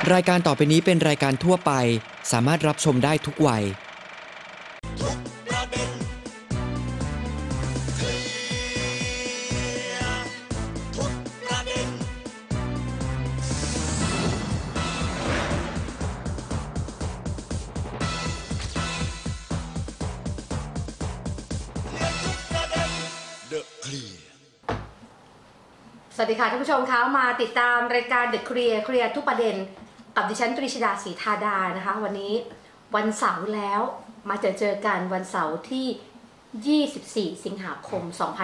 รายการต่อไปนี้เป็นรายการทั่วไปสามารถรับชมได้ทุกวัยสวัสดีค่ะท่านผู้ชมคะมาติดตามรายการ The Clear เคลียร์ทุกประเด็นกับดิฉันตรีชดาศรีธาดานะคะวันนี้วันเสาร์แล้วมาเจอกันวันเสาร์ที่24สิงหาคม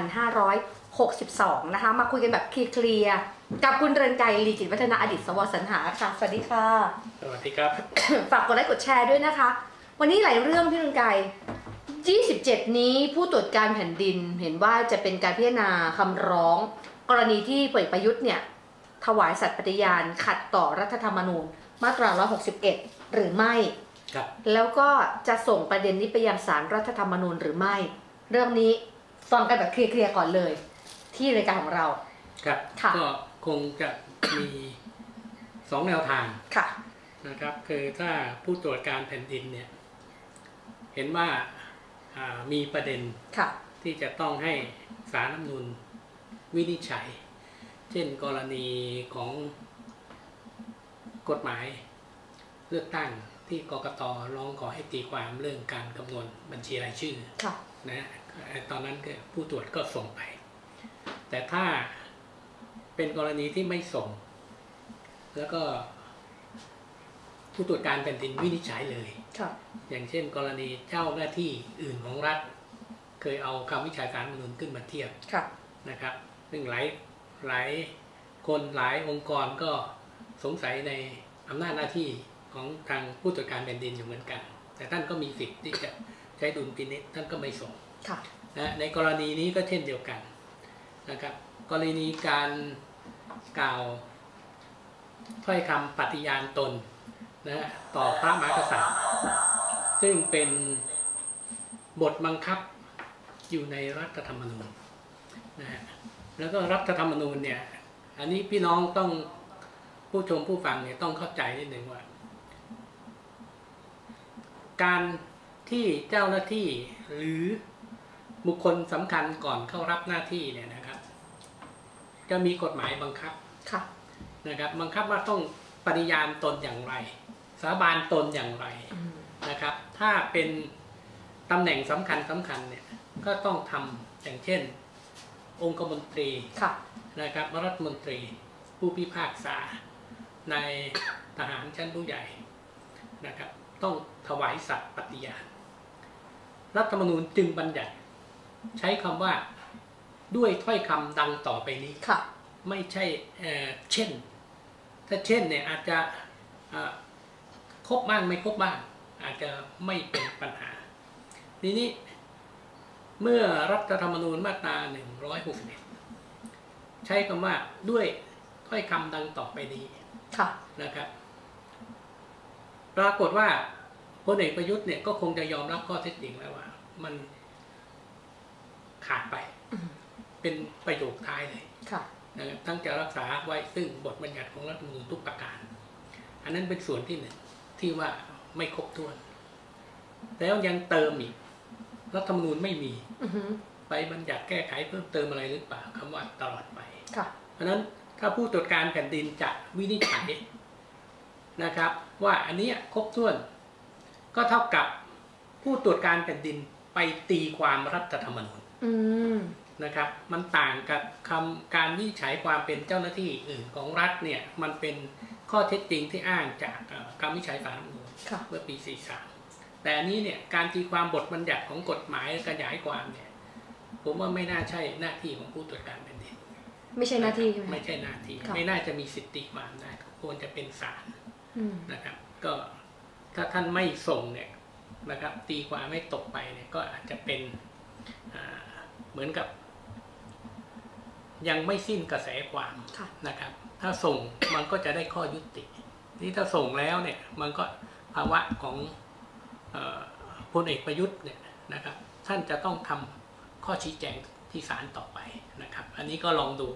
2562นะคะมาคุยกันแบบเคลียร์กับคุณเรือนไกรลีจิตวัฒนาอดีตสว.สรรหาค่ะสวัสดีค่ะสวัสดีครับฝากกดไลค์กดแชร์ด้วยนะคะวันนี้หลายเรื่องพี่เรือนไกร27นี้ผู้ตรวจการแผ่นดินเห็นว่าจะเป็นการพิจารณาคำร้องกรณีที่พลเอกประยุทธ์เนี่ยถวายสัตย์ปฏิญาณขัดต่อรัฐธรรมนูญมาตรา161หรือไม่แล้วก็จะส่งประเด็นนี้ไปยังศาลรัฐธรรมนูญหรือไม่เรื่องนี้ฟังกันแบบเคลียร์ก่อนเลยที่รายการของเราครับก็คงจะมี2แนวทางนะครับคือถ้าผู้ตรวจการแผ่นดินเนี่ยเห็นว่ามีประเด็นที่จะต้องให้ศาลรัฐธรรมนูญวินิจฉัยเช่นกรณีของกฎหมายเลือกตั้งที่กกต.ร้องขอให้ตีความเรื่องการคำนวณบัญชีรายชื่อนะตอนนั้นผู้ตรวจก็ส่งไปแต่ถ้าเป็นกรณีที่ไม่ส่งแล้วก็ผู้ตรวจการแผ่นดินวินิจฉัยเลยอย่างเช่นกรณีเจ้าหน้าที่อื่นของรัฐเคยเอาคำวินิจฉัยศาลรัฐธรรมนูญขึ้นมาเทียบนะครับซึ่งหลายคนหลายองค์กรก็สงสัยในอำนาจหน้าที่ของทางผู้ตรวจการแผ่นดินอยู่เหมือนกันแต่ท่านก็มีสิทธิ์ที่จะใช้ดุลพินิจท่านก็ไม่ส่งนะในกรณีนี้ก็เช่นเดียวกันนะครับกรณีการกล่าวถ้อยคำปฏิญาณตนนะต่อพระมหากษัตริย์ซึ่งเป็นบทบังคับอยู่ในรัฐธรรมนูญนะฮะแล้วก็รัฐธรรมนูญเนี่ยอันนี้พี่น้องต้องผู้ชมผู้ฟังเนี่ยต้องเข้าใจนิดหนึ่งว่าการที่เจ้าหน้าที่หรือบุคคลสำคัญก่อนเข้ารับหน้าที่เนี่ยนะครับจะมีกฎหมายบังคับนะครับบังคับว่าต้องปฏิญาณตนอย่างไรสาบานตนอย่างไรนะครับถ้าเป็นตำแหน่งสำคัญเนี่ยก็ต้องทำอย่างเช่นองคมนตรีนะครับรัฐมนตรีผู้พิพากษาในทหารชั้นผู้ใหญ่นะครับต้องถวายสัตย์ปฏิญาณรัฐธรรมนูญจึงบัญญัติใช้คำว่าด้วยถ้อยคำดังต่อไปนี้ไม่ใช่เช่นถ้าเช่นเนี่ยอาจจะครบบ้างไม่ครบบ้างอาจจะไม่เป็นปัญหาทีนี้เมื่อรัฐธรรมนูญมาตรา161ใช้คำว่าด้วยถ้อยคำดังต่อไปนี้นะครับปรากฏว่าพลเอกประยุทธ์เนี่ยก็คงจะยอมรับข้อเท็จจริงแล้วว่ามันขาดไปเป็นประโยคท้ายเลยนะครับทั้งจะรักษาไว้ซึ่งบทบัญญัติของรัฐธรรมนูญทุกประการอันนั้นเป็นส่วนที่หนึ่งที่ว่าไม่ครบถ้วนแล้วยังเติมอีกรัฐธรรมนูญไม่มีไปบัญญัติแก้ไขเพิ่มเติมอะไรหรือเปล่าคำว่าตลอดไปเพราะนั้นถ้าผู้ตรวจการแผ่นดินจะวินิจฉัยนะครับว่าอันนี้ครบถ้วนก็เท่ากับผู้ตรวจการแผ่นดินไปตีความรัฐธรรมนูญนะครับมันต่างกับการวินิจฉัยความเป็นเจ้าหน้าที่อื่นของรัฐเนี่ยมันเป็นข้อเท็จจริงที่อ้างจากคำวินิจฉัยศาลรัฐธรรมนูญเมื่อปี43แต่อันนี้เนี่ยการตีความบทบัญญัติของกฎหมายขยายความเนี่ยผมว่าไม่น่าใช่หน้าที่ของผู้ตรวจการแผ่นดินไม่ใช่หน้าที่ไม่ใช่หน้าที่ไม่น่าจะมีสิทธิตีความได้ควรจะเป็นศาลนะครับก็ถ้าท่านไม่ส่งเนี่ยนะครับตีความไม่ตกไปเนี่ยก็อาจจะเป็นเหมือนกับยังไม่สิ้นกระแสความนะครับถ้าส่งมันก็จะได้ข้อยุตินี่ถ้าส่งแล้วเนี่ยมันก็ภาวะของพลเอกประยุทธ์เนี่ยนะครับท่านจะต้องทำข้อชี้แจงที่ศาลต่อไปนะครับอันนี้ก็ลองดูว่า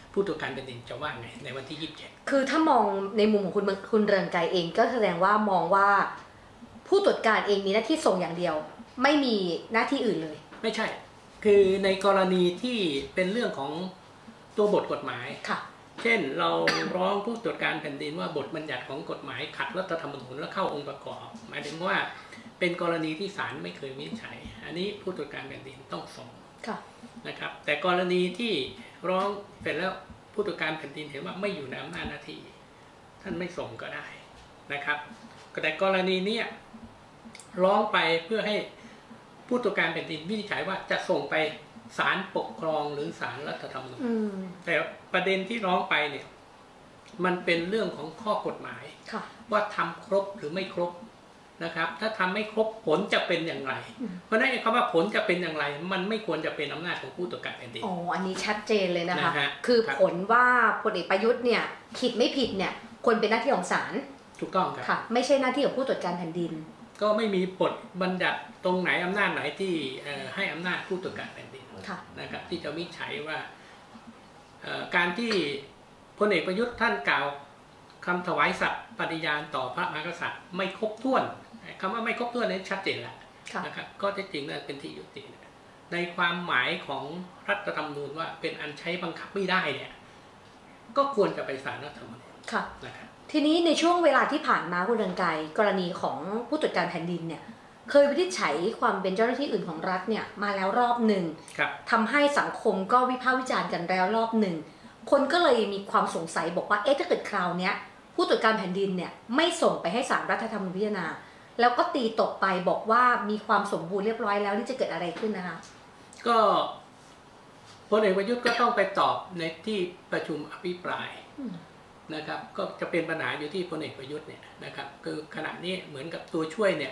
ผู้ตรวจการแผ่นดินจะว่าไงในวันที่ 27 คือถ้ามองในมุมของคุณเรืองไกรเองก็แสดงว่ามองว่าผู้ตรวจการเองมีหน้าที่ส่งอย่างเดียวไม่มีหน้าที่อื่นเลยไม่ใช่คือในกรณีที่เป็นเรื่องของตัวบทกฎหมายค่ะเช่นเราร้องผู้ตรวจการแผ่นดินว่าบทบัญญัติของกฎหมายขัดรัฐธรรมนูญและเข้าองค์ประกอบหมายถึงว่าเป็นกรณีที่ศาลไม่เคยวินิจฉัยอันนี้ผู้ตรวจการแผ่นดินต้องส่งนะครับแต่กรณีที่ร้องเสร็จแล้วผู้ตรวจการแผ่นดินเห็นว่าไม่อยู่ในอำนาจหน้าที่ท่านไม่ส่งก็ได้นะครับแต่กรณีนี้ร้องไปเพื่อให้ผู้ตรวจการแผ่นดินวินิจฉัยว่าจะส่งไปศาลปกครองหรือศาลรัฐธรรมนูญแต่ประเด็นที่ร้องไปเนี่ยมันเป็นเรื่องของข้อกฎหมายว่าทำครบหรือไม่ครบนะครับถ้าทำไม่ครบผลจะเป็นอย่างไรเพราะฉะนั้นคำว่าผลจะเป็นอย่างไรมันไม่ควรจะเป็นอำนาจของผู้ตรวจการแผ่นดินอ๋ออันนี้ชัดเจนเลยนะคะคือผลว่าพลเอกประยุทธ์เนี่ยผิดไม่ผิดเนี่ยควรเป็นหน้าที่ของศาลถูกต้องครับค่ะไม่ใช่หน้าที่ของผู้ตรวจการแผ่นดินก็ไม่มีบทบัญญัติตรงไหนอำนาจไหนที่ให้อำนาจผู้ตรวจการแผ่นดินนะครับที่จะวินิจฉัยว่าการที่พลเอกประยุทธ์ท่านกล่าวคำถวายสัตย์ปฏิญาณต่อพระมหากษัตริย์ไม่ครบถ้วนคำว่าไม่ครบถ้วนนั้นชัดเจนแล้วนะครับก็จริงๆนั่นเป็นที่ยุติในความหมายของรัฐธรรมนูญว่าเป็นอันใช้บังคับไม่ได้เนี่ยก็ควรจะไปศาลรัฐธรรมนูญนะครับทีนี้ในช่วงเวลาที่ผ่านมาคุณเรืองไกรกรณีของผู้ตรวจการแผ่นดินเนี่ยเคยวินิจฉัยความเป็นเจ้าหน้าที่อื่นของรัฐเนี่ยมาแล้วรอบหนึ่งทำให้สังคมก็วิพากษ์วิจารณ์กันแล้วรอบหนึ่งคนก็เลยมีความสงสัยบอกว่าถ้าเกิดคราวนี้ผู้ตรวจการแผ่นดินเนี่ยไม่ส่งไปให้ศาลรัฐธรรมนูญพิจารณาแล้วก็ตีตกไปบอกว่ามีความสมบูรณ์เรียบร้อยแล้วนี่จะเกิดอะไรขึ้นนะคะก็พลเอกประยุทธ์ก็ต้องไปตอบในที่ประชุมอภิปรายนะครับก็จะเป็นปัญหาอยู่ที่พลเอกประยุทธ์เนี่ยนะครับคือขณะนี้เหมือนกับตัวช่วยเนี่ย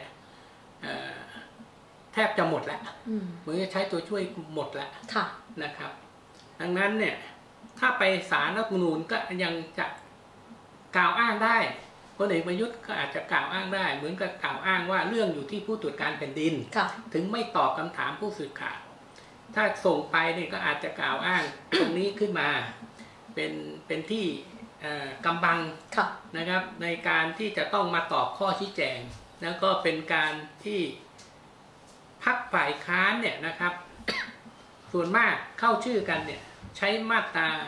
แทบจะหมดแล้วเหมือนจะใช้ตัวช่วยหมดแล้วนะครับดังนั้นเนี่ยถ้าไปศาลรัฐธรรมนูญก็ยังจะกล่าวอ้างได้พลเอกประยุทธ์ก็อาจจะกล่าวอ้างได้เหมือนกับกล่าวอ้างว่าเรื่องอยู่ที่ผู้ตรวจการแผ่นดินถึงไม่ตอบคำถามผู้สื่อข่าวถ้าส่งไปเนี่ยก็อาจจะกล่าวอ้างตรงนี้ขึ้นมาเป็นที่กำบังนะครับในการที่จะต้องมาตอบข้อชี้แจงแล้วก็เป็นการที่พรรคฝ่ายค้านเนี่ยนะครับส่วนมากเข้าชื่อกันเนี่ยใช้มาตรา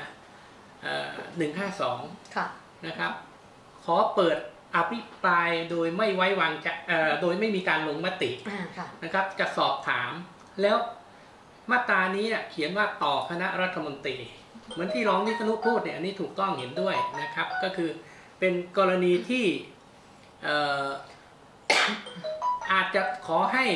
152นะครับขอเปิดอภิปรายโดยไม่ไว้วางใจโดยไม่มีการลงมตินะครับจะสอบถามแล้วมาตรานี้เขียนว่าต่อคณะรัฐมนตรีเหมือนที่รองวิษณุพูดเนี่ยอันนี้ถูกต้องเห็นด้วยนะครับก็คือเป็นกรณีที่อาจจะขอให้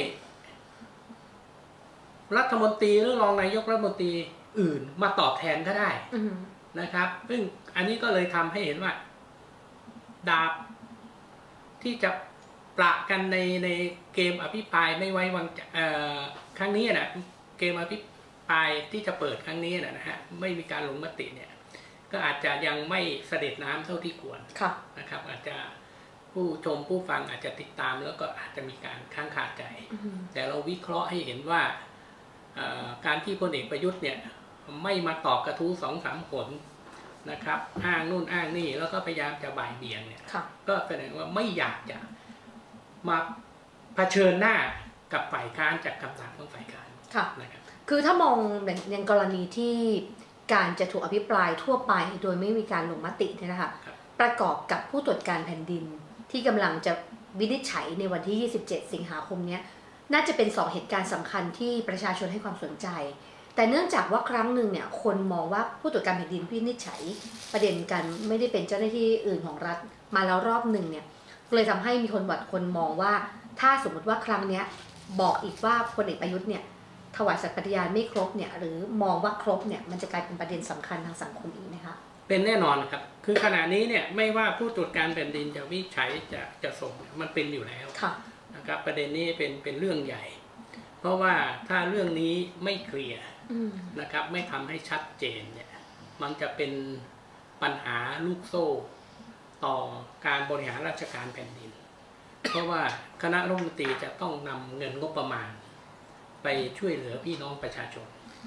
รัฐมนตรีหรือรองนายกรัฐมนตรีอื่นมาตอบแทนก็ได้นะครับซึ่งอันนี้ก็เลยทำให้เห็นว่าดาบที่จะประกันในเกมอภิปรายไม่ไว้วางใจครั้งนี้นะเกมอภิปรายที่จะเปิดครั้งนี้นะฮะไม่มีการลงมติเนี่ยก็อาจจะยังไม่เสด็จน้ำเท่าที่ควรนะครับอาจจะผู้ชมผู้ฟังอาจจะติดตามแล้วก็อาจจะมีการค้างคาใจแต่เราวิเคราะห์ให้เห็นว่าการที่พลเอกประยุทธ์เนี่ยไม่มาตอบกระทู้ 2-3 ผลนะครับอ้างนู่นอ้างนี่แล้วก็พยายามจะบ่ายเบี่ยงเนี่ยก็แสดงว่าไม่อยากจะมาเผชิญหน้ากับฝ่ายค้านจากคำสั่งของฝ่ายค้านนะครับคือถ้ามองอย่างกรณีที่การจะถูกอภิปรายทั่วไปโดยไม่มีการลงมติเนี่ยนะคะประกอบกับผู้ตรวจการแผ่นดินที่กำลังจะวินิจฉัยในวันที่27 สิงหาคมนี้น่าจะเป็น2 เหตุการณ์สำคัญที่ประชาชนให้ความสนใจแต่เนื่องจากว่าครั้งหนึ่งเนี่ยคนมองว่าผู้ตรวจการแผ่นดินวินิจฉัยประเด็นกันไม่ได้เป็นเจ้าหน้าที่อื่นของรัฐมาแล้วรอบหนึ่งเนี่ยเลยทำให้มีคนมองว่าถ้าสมมติว่าครั้งนี้บอกอีกว่าพลเอกประยุทธ์เนี่ยถวายสัตย์ปฏิญาณไม่ครบเนี่ยหรือมองว่าครบเนี่ยมันจะกลายเป็นประเด็นสำคัญทางสังคมอีกไหมคะเป็นแน่นอนครับคือขณะนี้เนี่ยไม่ว่าผู้ตรวจการแผ่นดินจะวินิจฉัยจะส่งมันเป็นอยู่แล้วนะครับประเด็นนี้เป็นเรื่องใหญ่เพราะว่าถ้าเรื่องนี้ไม่เคลียร์นะครับไม่ทำให้ชัดเจนเนี่ยมันจะเป็นปัญหาลูกโซ่ต่อการบริหารราชการแผ่นดินเพราะว่าคณะรัฐมนตรีจะต้องนำเงินงบประมาณไปช่วยเหลือพี่น้องประชาชน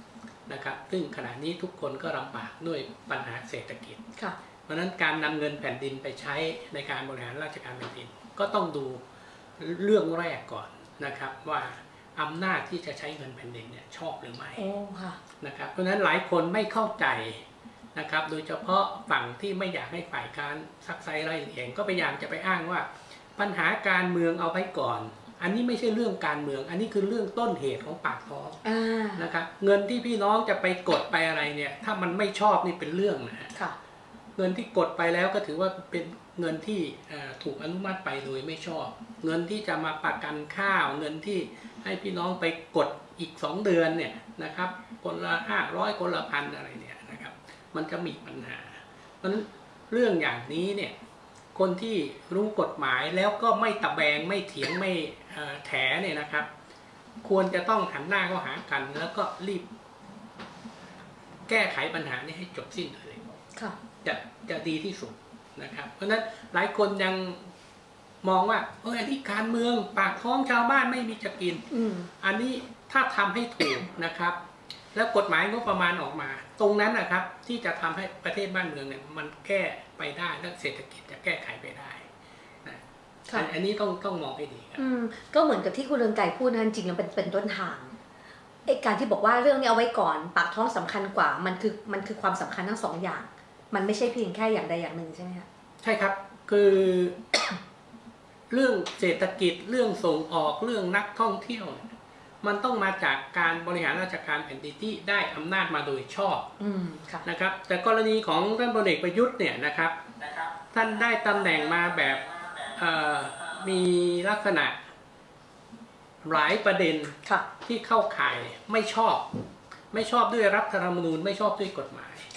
นะครับซึ่งขณะนี้ทุกคนก็ลำบากด้วยปัญหาเศรษฐกิจเพราะฉะนั้นการนำเงินแผ่นดินไปใช้ในการบริหารราชการแผ่นดินก็ต้องดูเรื่องแรกก่อนนะครับว่าอำนาจที่จะใช้เงินแผ่นดินเนี่ยชอบหรือไม่นะครับเพราะฉะนั้นหลายคนไม่เข้าใจนะครับโดยเฉพาะฝั่งที่ไม่อยากให้ฝ่ายค้านซักไซไล่เลียงก็พยายามจะไปอ้างว่าปัญหาการเมืองเอาไว้ก่อนอันนี้ไม่ใช่เรื่องการเมืองอันนี้คือเรื่องต้นเหตุของปากท้องนะครับเงินที่พี่น้องจะไปกดไปอะไรเนี่ยถ้ามันไม่ชอบนี่เป็นเรื่องนะฮะเงินที่กดไปแล้วก็ถือว่าเป็นเงินที่ถูกอนุมัติไปโดยไม่ชอบเงินที่จะมาประกันข้าวเงินที่ให้พี่น้องไปกดอีก2 เดือนเนี่ยนะครับคนละ500คนละ1,000อะไรเนี่ยนะครับมันจะมีปัญหาเพราะฉะนั้นเรื่องอย่างนี้เนี่ยคนที่รู้กฎหมายแล้วก็ไม่ตะแบงไม่เถียงไม่แถเนี่ยนะครับควรจะต้องหันหน้าเข้าหากันแล้วก็รีบแก้ไขปัญหานี้ให้จบสิ้นเลยจะดีที่สุดนะครับเพราะฉะนั้นหลายคนยังมองว่าอันนี้การเมืองปากท้องชาวบ้านไม่มีจะกินอันนี้ถ้าทำให้ถูกนะครับแล้วกฎหมายงบประมาณออกมาตรงนั้นนะครับที่จะทำให้ประเทศบ้านเมืองเนี่ยมันแก้ไปได้และเศรษฐกิจจะแก้ไขไปได้นะอันนี้ต้องมองให้ดีครับก็เหมือนกับที่คุณเรืองไกรพูดนะจริงๆมันเป็นต้นทางการที่บอกว่าเรื่องนี้เอาไว้ก่อนปากท้องสำคัญกว่ามันคือความสำคัญทั้ง2 อย่างมันไม่ใช่เพียงแค่อย่างใดอย่างหนึ่งใช่ไหมคะใช่ครับคือ เรื่องเศรษฐกิจเรื่องส่งออกเรื่องนักท่องเที่ยวมันต้องมาจากการบริหารราชการแผ่นดินที่ได้อำนาจมาโดยชอบนะครับแต่กรณีของท่านพลเอกประยุทธ์เนี่ยนะครับท่านได้ตำแหน่งมาแบบมีลักษณะหลายประเด็นที่เข้าข่ายไม่ชอบด้วยรัฐธรรมนูญไม่ชอบด้วยกฎหมาย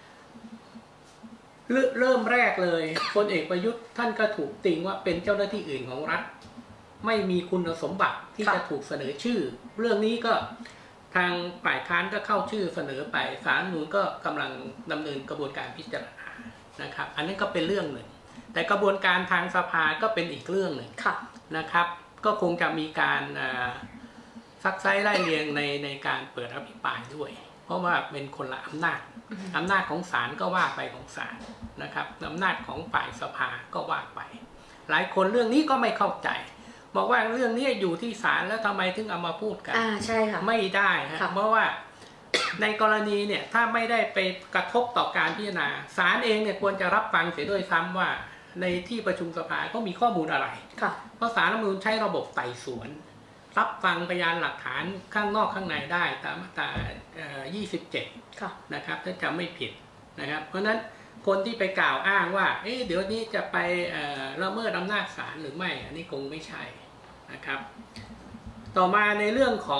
เริ่มแรกเลยพลเอกประยุทธ์ท่านก็ถูกติงว่าเป็นเจ้าหน้าที่อื่นของรัฐไม่มีคุณสมบัติที่จะถูกเสนอชื่อเรื่องนี้ก็ทางฝ่ายค้านก็เข้าชื่อเสนอไปศาลนูนก็กำลังดำเนินกระบวนการพิจารณานะครับอันนี้ก็เป็นเรื่องหนึ่งแต่กระบวนการทางสภาก็เป็นอีกเรื่องหนึ่งนะครับก็คงจะมีการซักไซไล่เรียงในการเปิดอภิปรายด้วยเพราะว่าเป็นคนละอำนาจของศาลก็ว่าไปของศาลนะครับอำนาจของฝ่ายสภาก็ว่าไปหลายคนเรื่องนี้ก็ไม่เข้าใจบอกว่าเรื่องนี้อยู่ที่ศาลแล้วทำไมถึงเอามาพูดกันใช่ค่ะไม่ได้ครับเพราะว่าในกรณีเนี่ยถ้าไม่ได้ไปกระทบต่อการพิจารณาศาลเองเนี่ยควรจะรับฟังเสียด้วยซ้ำว่าในที่ประชุมสภาเขามีข้อมูลอะไรเพราะศาลรัฐธรรมนูญใช้ระบบไต่สวนรับฟังพยานหลักฐานข้างนอกข้างในได้ตามมาตรา27นะครับถ้าจำไม่ผิดนะครับเพราะฉะนั้นคนที่ไปกล่าวอ้างว่าเดี๋ยวนี้จะไปละเมิดอำนาจศาลหรือไม่อันนี้คงไม่ใช่นะครับต่อมาในเรื่องของ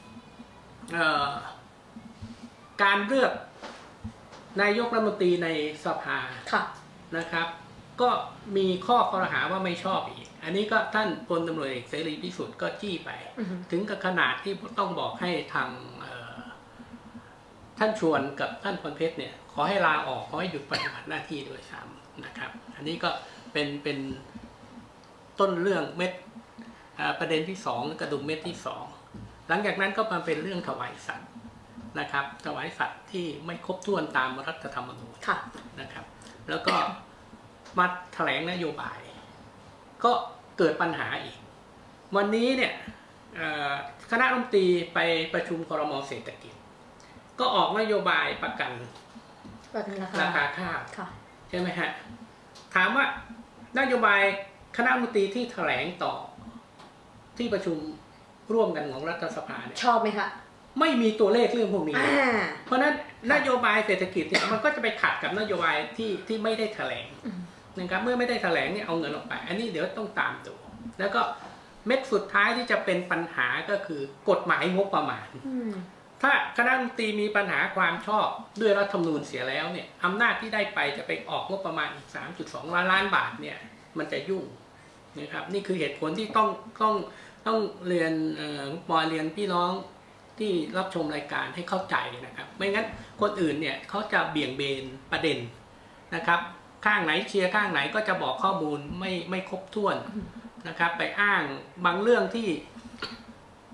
การเลือกนายกรัฐมนตรีในสภานะครับก็มีข้อครหาว่าไม่ชอบอีกอันนี้ก็ท่านพลตำรวจเอกเสรีพิสุทธิ์ก็จี้ไปถึงกับขนาดที่ต้องบอกให้ทางท่านชวนกับท่านพลเพชรเนี่ยขอให้ลาออกขอให้หยุดปฏิบัติหน้าที่ด้วยซ้ำนะครับอันนี้ก็เป็นต้นเรื่องเม็ดประเด็นที่2กระดุมเม็ดที่2หลังจากนั้นก็มาเป็นเรื่องถวายสัตย์นะครับถวายสัตย์ที่ไม่ครบถ้วนตามรัฐธรรมนูญนะครับแล้วก็มาแถลงนโยบายก็เกิดปัญหาอีกวันนี้เนี่ยคณะรัฐมนตรีไปประชุมครม.เศรษฐกิจก็ออกนโยบายประกันราคาข้าวใช่ไหมฮะถามว่านโยบายคณะรัฐมนตรีที่แถลงต่อที่ประชุมร่วมกันของรัฐสภาเนี่ยชอบไหมคะไม่มีตัวเลขเรื่องพวกนี้เพราะนั้นนโยบายเศรษฐกิจเนี่ยมันก็จะไปขัดกับนโยบายที่ไม่ได้แถลงนะครับเมื่อไม่ได้แถลงเนี่ยเอาเงินออกไปอันนี้เดี๋ยวต้องตามดูแล้วก็เม็ดสุดท้ายที่จะเป็นปัญหาก็คือกฎหมายงบประมาณถ้าคณะรัฐมนตรีมีปัญหาความชอบด้วยรัฐธรรมนูญเสียแล้วเนี่ยอำนาจที่ได้ไปจะไปออกงบประมาณอีก 3.2 ล้านบาทเนี่ยมันจะยุ่งนะครับนี่คือเหตุผลที่ต้องเรียนเรียนพี่น้องที่รับชมรายการให้เข้าใจนะครับไม่งั้นคนอื่นเนี่ยเขาจะเบี่ยงเบนประเด็นนะครับข้างไหนเชียร์ข้างไหนก็จะบอกข้อมูลไม่ครบถ้วนนะครับไปอ้างบางเรื่องที่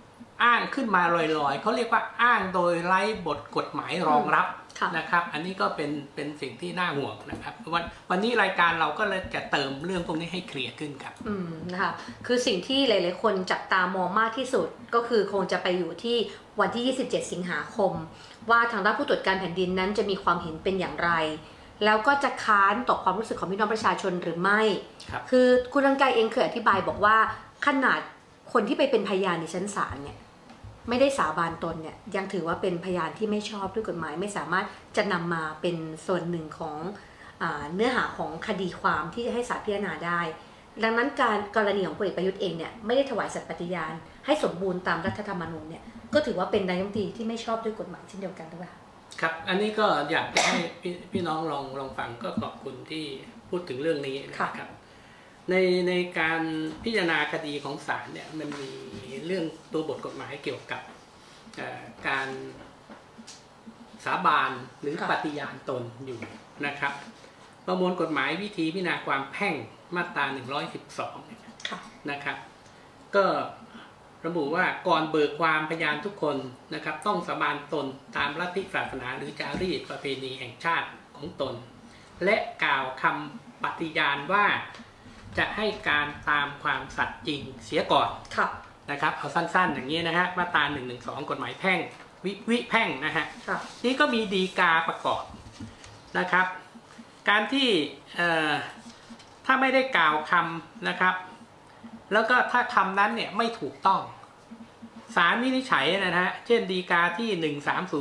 อ้างขึ้นมาลอยๆเขาเรียกว่าอ้างโดยไร้บทกฎหมายรองรับนะครับอันนี้ก็เป็นสิ่งที่น่าห่วงนะครับวันนี้รายการเราก็เลยจะเติมเรื่องพวกนี้ให้เคลียร์ขึ้นครับนะคะคือสิ่งที่หลายๆคนจับตามองมากที่สุดก็คือคงจะไปอยู่ที่วันที่ 27 สิงหาคมว่าทางด้านผู้ตรวจการแผ่นดินนั้นจะมีความเห็นเป็นอย่างไรแล้วก็จะค้านต่อความรู้สึกของพี่น้องประชาชนหรือไม่คือคุณรังไกรเองเคยอธิบายบอกว่าขนาดคนที่ไปเป็นพยานในชั้นศาลเนี่ยไม่ได้สาบานตนเนี่ยยังถือว่าเป็นพยานที่ไม่ชอบด้วยกฎหมายไม่สามารถจะนำมาเป็นส่วนหนึ่งของเนื้อหาของคดีความที่จะให้ศาลพิจารณาได้ดังนั้นการกรณีของพลเอกประยุทธ์เองเนี่ยไม่ได้ถวายสัตย์ปฏิญาณให้สมบูรณ์ตามรัฐธรรมนูญเนี่ยก็ถือว่าเป็นนายกรัฐมนตรีที่ไม่ชอบด้วยกฎหมายเช่นเดียวกันหรือเปล่าครับอันนี้ก็อยากจะให้พี่น้องลองฟังก็ขอบคุณที่พูดถึงเรื่องนี้นะครับในการพิจารณาคดีของศาลเนี่ยมันมีเรื่องตัวบทกฎหมายเกี่ยวกับการสาบานหรือปฏิญาณตนอยู่นะครับประมวลกฎหมายวิธีพิจารณาความแพ่งมาตรา112นะครับก็ระบุว่าก่อนเบิกความพยานทุกคนนะครับต้องสาบานตนตามลัทธิศาสนาหรือจารีตประเพณีแห่งชาติของตนและกล่าวคำปฏิญาณว่าจะให้การตามความสัตย์จริงเสียก่อนนะครับเอาสั้นๆอย่างนี้นะฮะมาตรา112กฎหมายแพ่งวิแพ่งนะฮะนี่ก็มีฎีกาประกอบนะครับการที่ถ้าไม่ได้กล่าวคำนะครับแล้วก็ถ้าคำนั้นเนี่ยไม่ถูกต้องศาลวินิจฉัยนะฮะเช่นฎีกาที่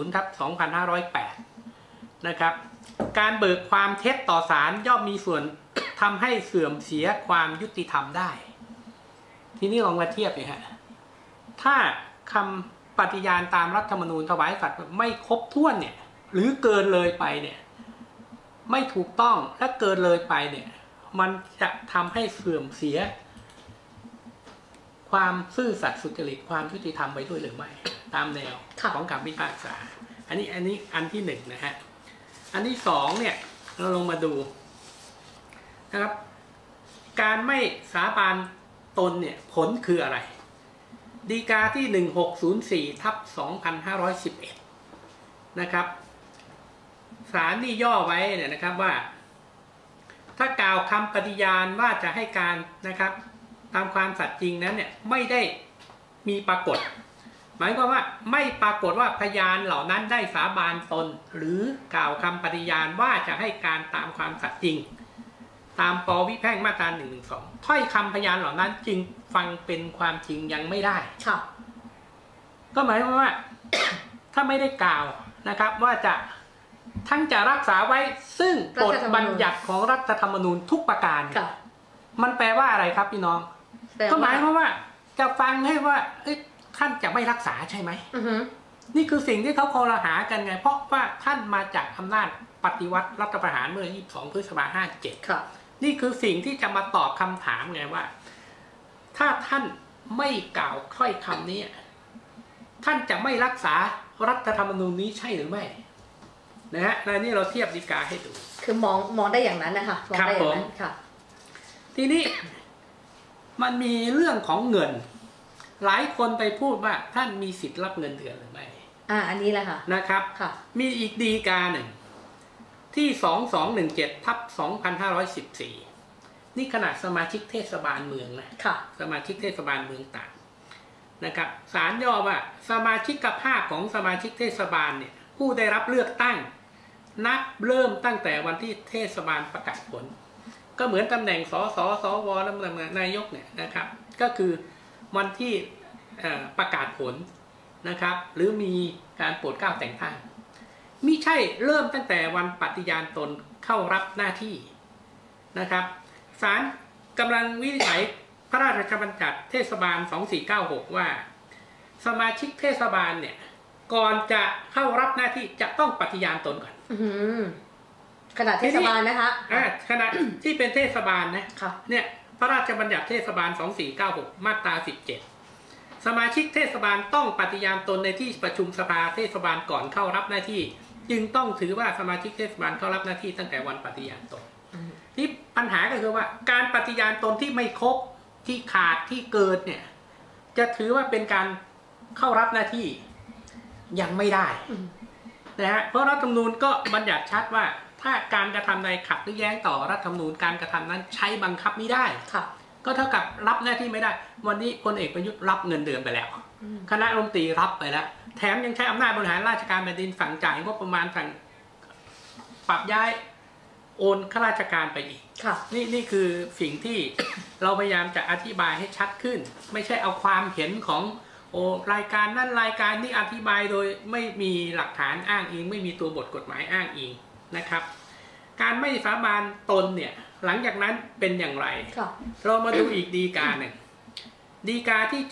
130/2508นะครับการเบิกความเท็จต่อศาลย่อมมีส่วนทำให้เสื่อมเสียความยุติธรรมได้ทีนี้ลองมาเทียบเลยฮะถ้าคำปฏิญาณตามรัฐธรรมนูญถวายสัตย์ไม่ครบถ้วนเนี่ยหรือเกินเลยไปเนี่ยไม่ถูกต้องและเกินเลยไปเนี่ยมันจะทำให้เสื่อมเสียความซื่อสัตย์สุจริตความยุติธรรมไปด้วยหรือไม่ตามแนวของคำพิพากษาอันนี้อันที่หนึ่งนะฮะอันที่สองเนี่ยเราลงมาดูนะครับการไม่สาบานตนเนี่ยผลคืออะไรฎีกาที่1604/2511นะครับศาลนี่ย่อไว้เนี่ยนะครับว่าถ้ากล่าวคำปฏิญาณว่าจะให้การนะครับตามความสัตย์จริงนั้นเนี่ยไม่ได้มีปรากฏหมายความว่าไม่ปรากฏว่าพยานเหล่านั้นได้สาบานตนหรือกล่าวคำปฏิญาณว่าจะให้การตามความสัตย์จริงตามป.วิแพ่งมาตรา112ถ้อยคำพยานเหล่านั้นจึงฟังเป็นความจริงยังไม่ได้ก็หมายความว่า ถ้าไม่ได้กล่าวนะครับว่าจะทั้งจะรักษาไว้ซึ่งบทบัญญัติของรัฐธรรมนูญทุกประการมันแปลว่าอะไรครับพี่น้องก็หมายความว่าจะฟังให้ว่าท่านจะไม่รักษาใช่ไหมนี่คือสิ่งที่เขาคอรหากันไงเพราะว่าท่านมาจากอำนาจปฏิวัติรัฐประหารเมื่อ22 พฤษภาคม 57นี่คือสิ่งที่จะมาตอบคำถามไงว่าถ้าท่านไม่กล่าวถ้อยคำนี้ท่านจะไม่รักษารัฐธรรมนูญนี้ใช่หรือไม่นะฮะในนี้เราเทียบฎีกาให้ดูคือมองได้อย่างนั้นนะคะมองได้อย่างนั้นค่ะทีนี้มันมีเรื่องของเงินหลายคนไปพูดว่าท่านมีสิทธิ์รับเงินเดือนหรือไม่อันนี้แหละค่ะนะครับมีอีกฎีกาหนึ่งที่2217/2514นี่ขนาดสมาชิกเทศบาลเมืองนะสมาชิกเทศบาลเมืองต่างนะครับศาลย่อว่าสมาชิกภาพของสมาชิกเทศบาลเนี่ยผู้ได้รับเลือกตั้งนับเริ่มตั้งแต่วันที่เทศบาลประกาศผลก็เหมือนตำแหน่งสสสวและตำแหน่งนายกเนี่ยนะครับก็คือวันที่ประกาศผลนะครับหรือมีการโปรดเกล้าแต่งตั้งมิใช่เริ่มตั้งแต่วันปฏิญาณตนเข้ารับหน้าที่นะครับศาลกำลังวินิจฉัยพระราชบัญญัติเทศบาล2496ว่าสมาชิกเทศบาลเนี่ยก่อนจะเข้ารับหน้าที่จะต้องปฏิญาณตนก่อนขณะเทศบาลนะคะขณะที่เป็นเทศบาลนะเนี่ยพระราชบัญญัติเทศบาล2496มาตรา17สมาชิกเทศบาลต้องปฏิญาณตนในที่ประชุมสภาเทศบาลก่อนเข้ารับหน้าที่จึงต้องถือว่าสมาชิกเทศบาลเข้ารับหน้าที่ตั้งแต่วันปฏิญาณตนนี่ปัญหาก็คือว่าการปฏิญาณตนที่ไม่ครบที่ขาดที่เกินเนี่ยจะถือว่าเป็นการเข้ารับหน้าที่ยังไม่ได้นะฮะเพราะรัฐธรรมนูญก็บัญญัติชัดว่าถ้าการกระทำใดขัดหรือแย้งต่อรัฐธรรมนูญการกระทำนั้นใช้บังคับไม่ได้ก็เท่ากับรับหน้าที่ไม่ได้วันนี้พลเอกประยุทธ์รับเงินเดือนไปแล้วคณะรัฐมนตรีรับไปแล้วแถมยังใช้อำนาจบริหารราชการแผ่นดินสั่งจ่ายงบประมาณสั่งปรับย้ายโอนข้าราชการไปอีกนี่คือสิ่งที่เราพยายามจะอธิบายให้ชัดขึ้นไม่ใช่เอาความเห็นของรายการนั่นรายการนี้อธิบายโดยไม่มีหลักฐานอ้างอิงไม่มีตัวบทกฎหมายอ้างอิงนะครับการไม่สาบานตนเนี่ยหลังจากนั้นเป็นอย่างไรเรามาดูอีกฎีกาหนึ่งฎีกาที่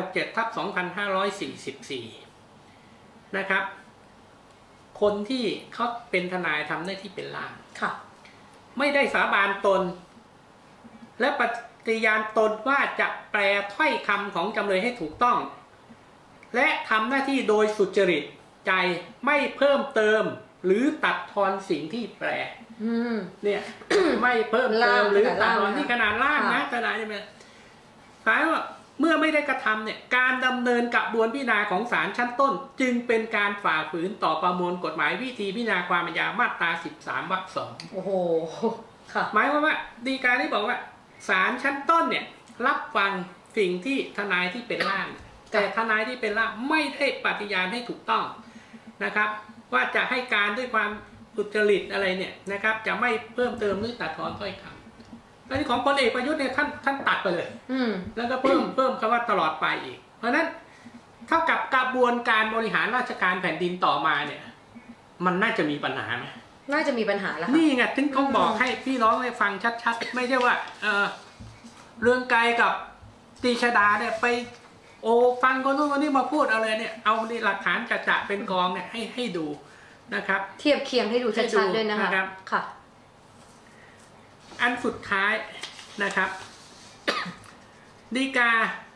7567/2544นะครับคนที่เขาเป็นทนายทำหน้าที่เป็นล่ามไม่ได้สาบานตนและปฏิญาณตนว่าจะแปลถ้อยคำของจำเลยให้ถูกต้องและทำหน้าที่โดยสุจริตใจไม่เพิ่มเติมหรือตัดทอนสิ่งที่แปลเนี่ย ไม่เพิ่มเติมหรือตัดทอนที่ขนาดล่างนะขนาดนี้มันหมายว่าเมื่อไม่ได้กระทำเนี่ยการดำเนินกระบวนพิจารณาของศาลชั้นต้นจึงเป็นการฝ่าฝืนต่อประมวลกฎหมายวิธีพิจารณาความอาญามาตรา13 วรรค 2โอ้โหค่ะหมายความว่าฎีกาที่บอกว่าศาลชั้นต้นเนี่ยรับฟังสิ่งที่ทนายที่เป็นล่ามแต่ทนายที่เป็นล่ามไม่ได้ปฏิญาณให้ถูกต้องนะครับว่าจะให้การด้วยความสุจริตอะไรเนี่ยนะครับจะไม่เพิ่มเติมหรือตัดทอนถ้อยคำอันนี้ของพลเอกประยุทธ์เนี่ยท่านตัดไปเลยแล้วก็เพิ่มคำว่าตลอดไปอีกเพราะนั้นเท่ากับกระบวนการบริหารราชการแผ่นดินต่อมาเนี่ยมันน่าจะมีปัญหาไหมน่าจะมีปัญหาแล้วนี่ไงถึงต้องบอกให้พี่น้องได้ฟังชัดๆไม่ใช่ว่าเรืองไกรกับตรีชดาเนี่ยไปฟังคนนู้นคนนี้มาพูดอะไรเนี่ยเอาหลักฐานจะเป็นกองเนี่ยให้ดูนะครับเทียบเคียงให้ดูชัดๆด้วยนะคะค่ะอันสุดท้ายนะครับฎีกา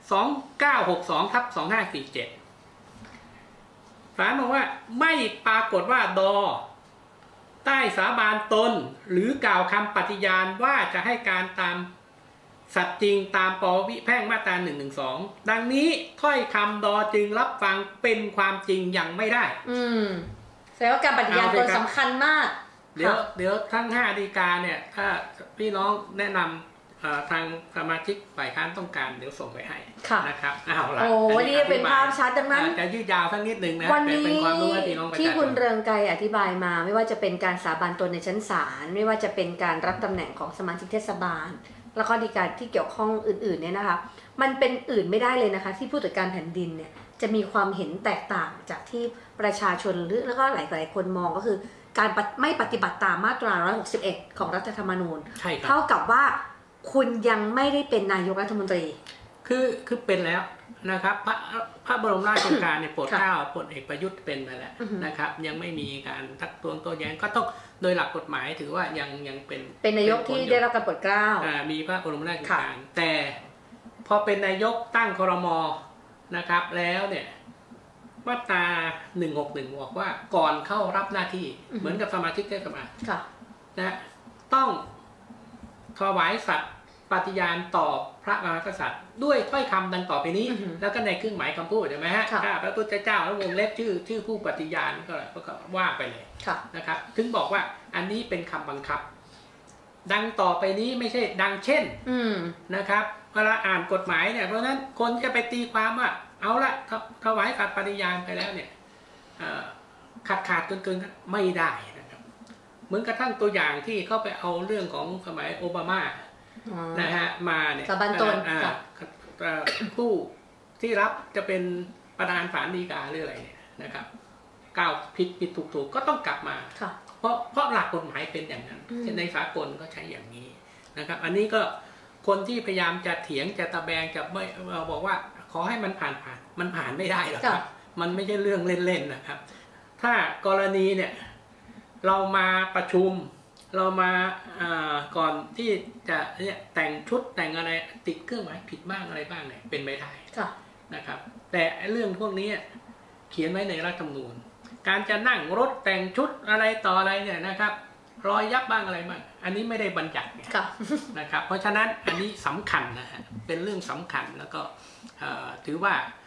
2962/2547ศาลบอกว่าไม่ปรากฏว่าใต้สาบานตนหรือกล่าวคำปฏิญาณว่าจะให้การตามสัตย์จริงตามปวิแพ่งมาตรา112ดังนี้ถ้อยคำจึงรับฟังเป็นความจริงยังไม่ได้แสดงว่าการปฏิญาณตนสำคัญมากเดี๋ยวทั้ง5ฎีกาเนี่ยถ้าพี่น้องแนะนำทางสมาชิกฝ่ายค้านต้องการเดี๋ยวส่งไปให้นะครับเอาละวันนี้เป็นภาพชัดดังนั้นจะยืดยาวสักนิดนึงนะวันนี้ที่คุณเรืองไกรอธิบายมาไม่ว่าจะเป็นการสาบานตนในชั้นศาลไม่ว่าจะเป็นการรับตำแหน่งของสมาชิกเทศบาลแล้วก็ฎีกาที่เกี่ยวข้องอื่นๆเนี่ยนะคะมันเป็นอื่นไม่ได้เลยนะคะที่ผู้ตรวจการแผ่นดินเนี่ยจะมีความเห็นแตกต่างจากที่ประชาชนหรือแล้วก็หลายๆคนมองก็คือการไม่ปฏิบัติตามมาตรา161ของรัฐธรรมนูญเท่ากับว่าคุณยังไม่ได้เป็นนายกรัฐมนตรีคือเป็นแล้วนะครับพระบรมราชโองการเนี่ยโปรดเกล้าพลเอกประยุทธ์เป็นไปแล้วนะครับยังไม่มีการทักท้วงโต้แย้งก็ต้องโดยหลักกฎหมายถือว่ายังเป็นนายกที่ได้รับการโปรดเกล้ามีพระบรมราชโองการแต่พอเป็นนายกตั้งครม.นะครับแล้วเนี่ยมาตรา161บอกว่าก่อนเข้ารับหน้าที่เหมือนกับสมาชิกเทศบาลนะต้องถวายสัตย์ปฏิญาณต่อพระมหากษัตริย์ด้วยถ้อยคำดังต่อไปนี้แล้วก็ในเครื่องหมายคำพูดใช่ไหมฮะข้าพระพุทธเจ้าแล้ววงเล็บชื่อผู้ปฏิญาณก็ว่าไปเลยนะครับถึงบอกว่าอันนี้เป็นคำบังคับดังต่อไปนี้ไม่ใช่ดังเช่นนะครับเวลาอ่านกฎหมายเนี่ยเพราะนั้นคนจะไปตีความว่าเอาละถวายสัตย์ปฏิญาณไปแล้วเนี่ยขาดเกินไม่ได้นะครับเหมือนกระทั่งตัวอย่างที่เขาไปเอาเรื่องของสมัยโอบามานะฮะมาเนี่ยสาบานตนผู้ที่รับจะเป็นประธานศาลฎีกาหรืออะไรเนี่ยนะครับก้าวผิดถูกก็ต้องกลับมาเพราะหลักกฎหมายเป็นอย่างนั้นในสากลก็ใช้อย่างนี้นะครับอันนี้ก็คนที่พยายามจะเถียงจะตะแบงจะไม่บอกว่าขอให้มันผ่านมันผ่านไม่ได้หรอกครับมันไม่ใช่เรื่องเล่นๆนะครับถ้ากรณีเนี่ยเรามาประชุมเรามาก่อนที่จะเนี่ยแต่งชุดแต่งอะไรติดเครื่องหมายผิดบ้างอะไรบ้างเนี่ยเป็นไม่ได้นะครับแต่เรื่องพวกนี้เขียนไว้ในรัฐธรรมนูญการจะนั่งรถแต่งชุดอะไรต่ออะไรเนี่ยนะครับรอยยับบ้างอะไรบ้างอันนี้ไม่ได้บัญญัตินะครับเพราะฉะนั้นอันนี้สำคัญนะฮะเป็นเรื่องสำคัญแล้วก็ถือว่า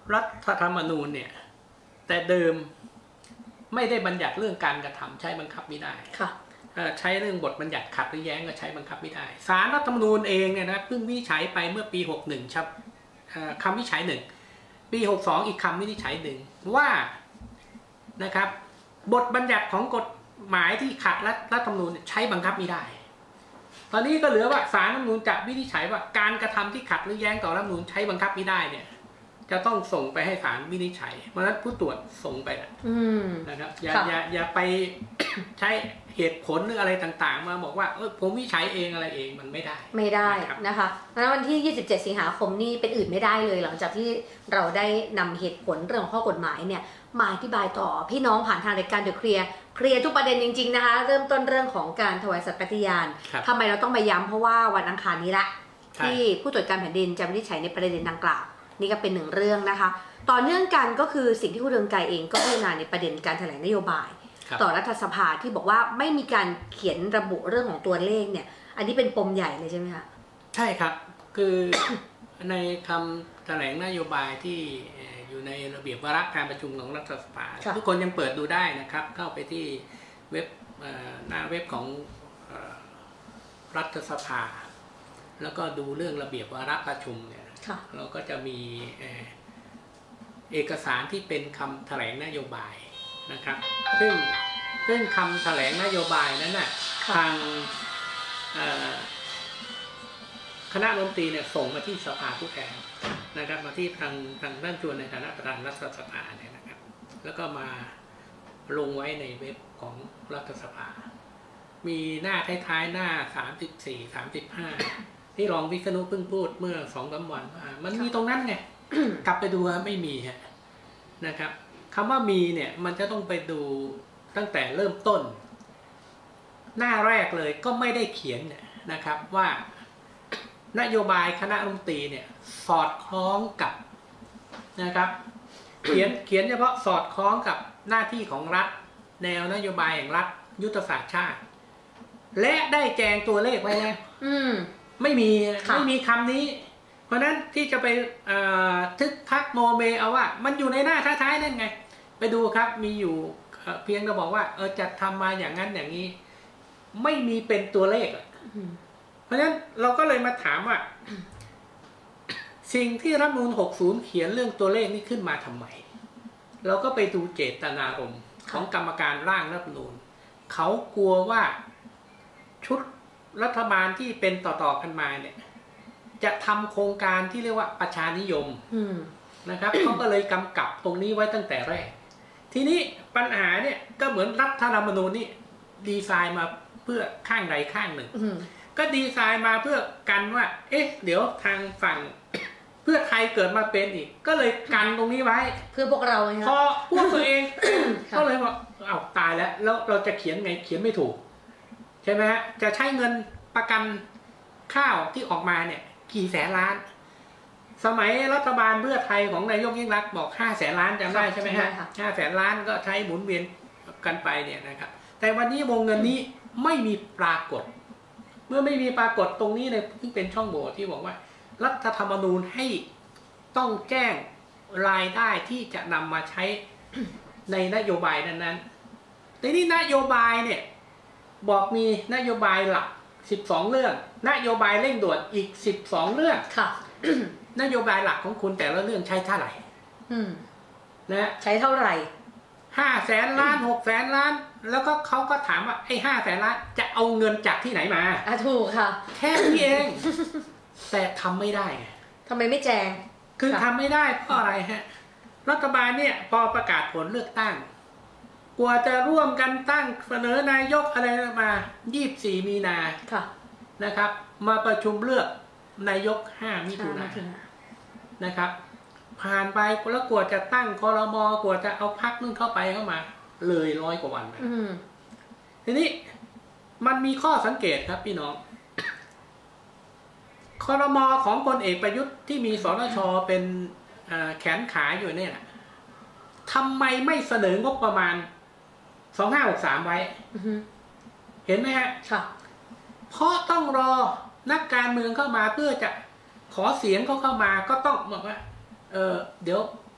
รัฐธรรมนูญเนี่ยแต่เดิมไม่ได้บัญญัติเรื่องการกระทำใช้บังคับไม่ได้ใช้เรื่องบทบัญญัติขัดหรือแย้งก็ใช้บังคับไม่ได้ศาลรัฐธรรมนูญเองเนี่ยนะเพิ่งวินิจฉัยไปเมื่อปี61ครับคำวินิจฉัยหนึ่งปี62อีกคำวินิจฉัยหนึ่งว่านะครับบทบัญญัติของกฎหมายที่ขัดรัฐธรรมนูญใช้บังคับไม่ได้ตอนนี้ก็เหลือว่าศาลรัฐธรรมนูญจะวินิจฉัยว่าการกระทำที่ขัดหรือแย้งต่อรัฐธรรมนูญใช้บังคับไม่ได้เนี่ยจะต้องส่งไปให้ศาลวินิจฉัยเพราะฉะนั้นผู้ตรวจส่งไปนะครับอย่าไปใช้เหตุผลหรืออะไรต่างๆมาบอกว่าผมวินิจฉัยเองอะไรเองมันไม่ได้นะคะแล้ววันที่27สิงหาคมนี่เป็นอื่นไม่ได้เลยหลังจากที่เราได้นำเหตุผลเรื่องของข้อกฎหมายเนี่ยมาอธิบายต่อพี่น้องผ่านทางรายการเดอะเคลียร์ทุกประเด็นจริงๆนะคะเริ่มต้นเรื่องของการถวายสัตย์ปฏิญาณทำไมเราต้องมาย้ำเพราะว่าวันอังคารนี้ละที่ผู้ตรวจการแผ่นดินจะวินิจฉัยในประเด็นดังกล่าวนี่ก็เป็นหนึ่งเรื่องนะคะต่อเนื่องกันก็คือสิ่งที่คุณเรืองไกรเองก็พิจารณาในประเด็นการแถลงนโยบายต่อรัฐสภาที่บอกว่าไม่มีการเขียนระบุเรื่องของตัวเลขเนี่ยอันนี้เป็นปมใหญ่เลยใช่ไหมคะใช่ครับคือในคำแถลงนโยบายที่อยู่ในระเบียบวาระการประชุมของรัฐสภาทุกคนยังเปิดดูได้นะครับเข้าไปที่เว็บหน้าเว็บของรัฐสภาแล้วก็ดูเรื่องระเบียบวาระประชุมเนี่ยเราก็จะมีเอกสารที่เป็นคำแถลงนโยบายนะครับซึ่งคำแถลงนโยบายนั้นน่ะทางคณะรัฐมนตรีเนี่ยส่งมาที่สภาผู้แทนนะครับมาที่ทางด้านจวนในฐานะประธานรัฐสภาเนี่ยนะครับแล้วก็มาลงไว้ในเว็บของรัฐสภามีหน้าท้ายๆหน้า34-35ที่รองวิษณุเพิ่งพูดเมื่อ2-3 วันมันมีตรงนั้นไง กลับไปดูไม่มีนะครับคำว่ามีเนี่ยมันจะต้องไปดูตั้งแต่เริ่มต้นหน้าแรกเลยก็ไม่ได้เขียนนะครับว่านโยบายคณะรัฐมนตรีเนี่ยสอดคล้องกับนะครับเขียนเฉพาะสอดคล้องกับหน้าที่ของรัฐแนวนโยบายแห่งรัฐยุทธศาสตร์ชาติและได้แจงตัวเลขไว้แล้วไม่มีคำนี้เพราะนั้นที่จะไปทึกทักโมเมเอาว่ามันอยู่ในหน้าท้ายๆนั่นไงไปดูครับมีอยู่เพียงแต่บอกว่าจะทำมาอย่างนั้นอย่างนี้ไม่มีเป็นตัวเลขเพราะฉะนั้นเราก็เลยมาถามว่าสิ่งที่รัฐธรรมนูญ60เขียนเรื่องตัวเลขนี้ขึ้นมาทำไมเราก็ไปดูเจตนารมณ์ของกรรมการร่างรัฐธรรมนูญเขากลัวว่าชุดรัฐบาลที่เป็นต่อๆกันมาเนี่ยจะทำโครงการที่เรียกว่าประชานิยมนะครับเขาก็เลยกำกับตรงนี้ไว้ตั้งแต่แรกทีนี้ปัญหาเนี่ยก็เหมือนรัฐธรรมนูญนี่ดีไซน์มาเพื่อข้างใดข้างหนึ่งก็ดีไซน์มาเพื่อกันว่าเดี๋ยวทางฝั่งเพื่อไทยเกิดมาเป็นอีกก็เลยกันตรงนี้ไว้เพื่อพวกเราพอพวกตัวเอง ก็เลยบอกตายแล้วเราจะเขียนไงเขียนไม่ถูกใช่ไหมฮะจะใช้เงินประกันข้าวที่ออกมาเนี่ยกี่แสนล้านสมัยรัฐบาลเพื่อไทยของนายกยิ่งรักษณ์บอก500,000 ล้านจำได้ใช่ไหมฮะ500,000 ล้านก็ใช้หมุนเวียนกันไปเนี่ยนะครับแต่วันนี้วงเงินนี้ไม่มีปรากฏเมื่อไม่มีปรากฏตรงนี้เลยที่เป็นช่องโหว่ที่บอกว่ารัฐธรรมนูญให้ต้องแจ้งรายได้ที่จะนำมาใช้ในนโยบายนั้นๆแต่นี่นโยบายเนี่ยบอกมีนโยบายหลัก12 เรื่องนโยบายเร่งด่วนอีก12 เรื่องค่ะนโยบายหลักของคุณแต่ละเรื่องใช้เท่าไหร่นะใช้เท่าไหร่ 500,000 ล้าน600,000 ล้านแล้วก็เขาก็ถามว่าไอ้500,000 ล้านจะเอาเงินจากที่ไหนมาถูกค่ะแค่นี้เองแต่ทำไม่ได้ทำไมไม่แจงคือทำไม่ได้เพราะอะไรฮะรัฐบาลเนี่ยพอประกาศผลเลือกตั้งกว่าจะร่วมกันตั้งเสนอนายกอะไรมา24 มีนานะครับมาประชุมเลือกนายก5 มิถุนายนนะครับผ่านไปแล้วกว่าจะตั้งครม.กว่าจะเอาพรรคนู่นเข้ามาเลย100 กว่าวันทีนี้มันมีข้อสังเกตครับพี่น้องครม.ของพลเอกประยุทธ์ที่มีสนช.เป็นแขนขาอยู่เนี่ยทำไมไม่เสนองบประมาณ2563ไว้เห็นไหมฮะเพราะต้องรอนักการเมืองเข้ามาเพื่อจะขอเสียงเขาเข้ามาก็ต้องบอกว่าเดี๋ยว